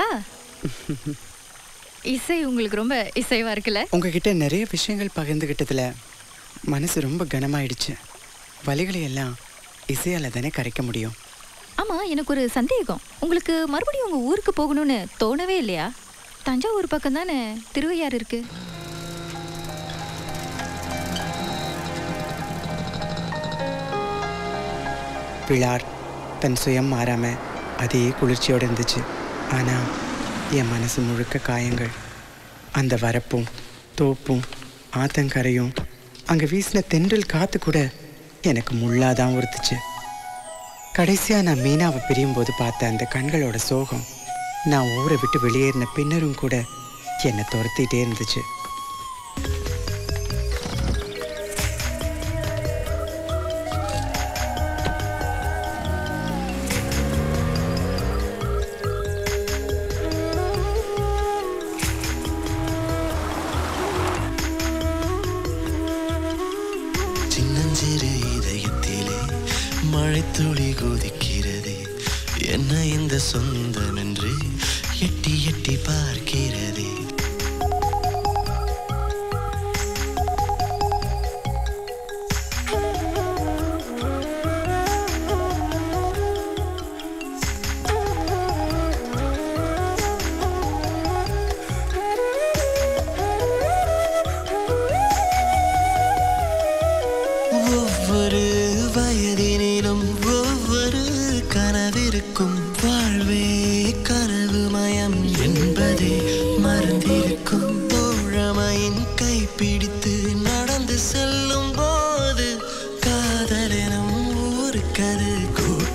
இசை உங்களுக்கு ரொம்ப இசைவா இருக்குல்ல? உங்ககிட்ட நிறைய விஷயங்கள் பகிர்ந்துகிட்டதுல மனசு ரொம்ப கனமாயிடுச்சு. வலிகளை எல்லாம் இசையால தானே கரைக்க முடியும். ஆமா, எனக்கு ஒரு சந்தேகம். உங்களுக்கு மறுபடியும் உங்க ஊருக்கு போகணும்னு தோணவே இல்லையா? தஞ்சாவூர் பக்கம் தானே திருவையாறு இருக்கு. பிளார் தன் சுயம் மாறாம அதே குளிர்ச்சியோடு இருந்துச்சு. ஆனால் என் மனசு முழுக்க காயங்கள். அந்த வரப்பும் தோப்பும் ஆத்தங்கரையும் அங்கே வீசின தென்றல் காற்று கூட எனக்கு முள்ளாதான் உறுத்துச்சு. கடைசியாக நான் மீனாவை பிரியும் போது பார்த்த அந்த கண்களோட சோகம் நான் ஊரை விட்டு வெளியேறின பின்னரும் கூட என்னை துரத்திட்டே இருந்துச்சு. மழைத்துளி கொதிக்கிறதே, என்ன இந்த சொந்தம் என்று எட்டி எட்டி பார்க்கிறதே. ஒவ்வொரு வயதினிலும் ஒவ்வொரு கனவிருக்கும், வாழ்வே கனவுமயம் என்பதே மறந்திருக்கும். தோழமையின் கைப்பிடித்து நடந்து செல்லும் போது காதலெனும் ஊருக்கது கூட்ட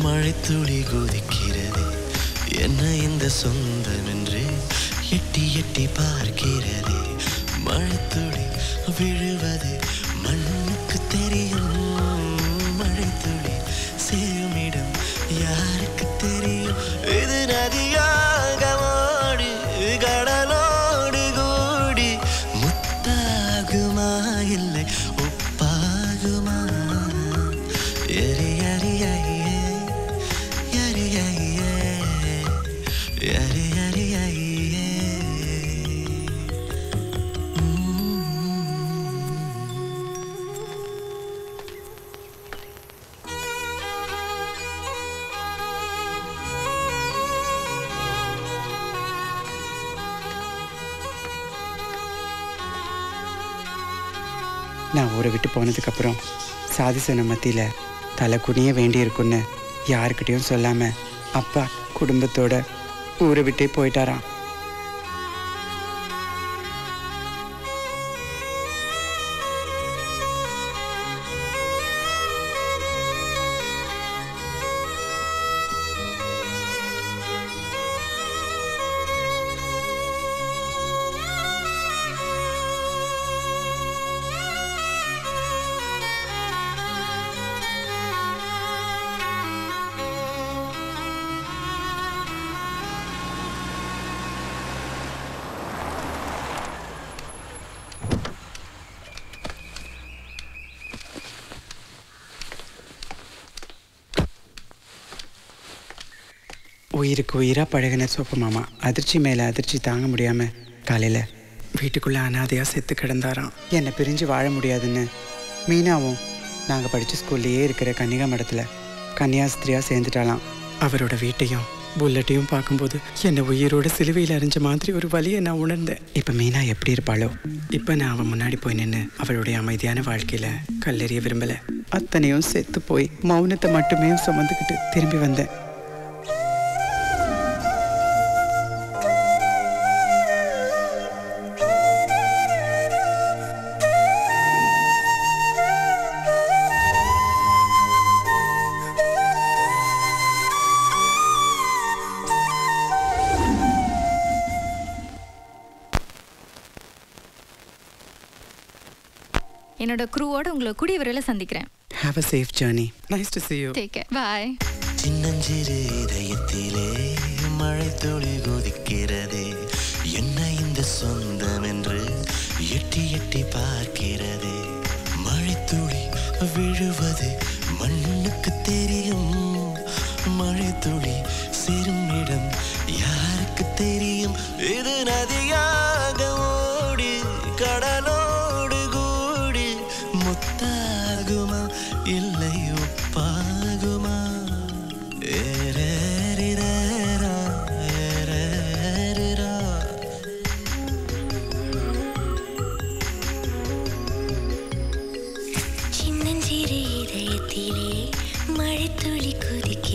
மழைத்துளி கொதிக்கிறது என்ன இந்த சொந்தம் என்று எட்டி எட்டி பார்க்கிறது மழைத்துளி விழுவது மண்ணுக்கு தெரியும் மழைத்துளி சேருமிடம் யாருக்கு தெரியும் இது நதியாக ஓடி கடலோடு கூடி முத்தாகுமா இல்லை உப்பாகுமா எரி எரி ஐயே எரி ஐயே எரி எரி ஐயே நான் ஊரை விட்டு போனதுக்கப்புறம் சாதிசன மத்தியில் தலை குனிய வேண்டியிருக்குன்னு யாருக்கிட்டையும் சொல்லாமல் அப்பா குடும்பத்தோட ஊரை விட்டே போயிட்டாராம். உயிருக்கு உயிராக பழகின சோப்பு மாமா அதிர்ச்சி மேலே அதிர்ச்சி தாங்க முடியாமல் காலையில் வீட்டுக்குள்ளே அனாதையாக செத்து கிடந்தாராம். என்னை பிரிஞ்சு வாழ முடியாதுன்னு மீனாவும் நாங்கள் படித்த ஸ்கூல்லையே இருக்கிற கன்னிகா மடத்தில் கன்னியாஸ்திரியாக சேர்ந்துட்டாலாம். அவரோட வீட்டையும் புல்லட்டையும் பார்க்கும்போது என்னை உயிரோட சிலுவையில் அறிஞ்ச மாதிரி ஒரு வலியை நான் உணர்ந்தேன். இப்போ மீனா எப்படி இருப்பாளோ? இப்போ நான் அவன் முன்னாடி போய் நின்று அவளுடைய அமைதியான வாழ்க்கையில் கல்லெறிய விரும்பலை. அத்தனையும் செத்து போய் மௌனத்தை மட்டுமே சுமந்துக்கிட்டு திரும்பி வந்தேன். என்னோட க்ரூவோட உங்களை கூடிய விரைவில் சந்திக்கிறேன். Have a safe journey. Nice to see you. Take care. Bye. சின்னஞ்சிறு இதயத்திலே மழைத்துளி கொதிக்கிறதே என்ன இந்த சொந்தம் என்று எட்டி எட்டி பார்க்கிறதே மழைத்துளி விழுவது மண்ணுக்கு தெரியும் மழைத்துளி சேரும் இடம் யாருக்கு தெரியும் இது நதியாக ஓடி கடலோடு கூடி முத்தாகுமா இல்லை உப்பாகுமா ஏரேரிரேரா, ஏரேரிரா. சின்னஞ்சிறு இதயத்திலே மழைத்துளி கொதிக்க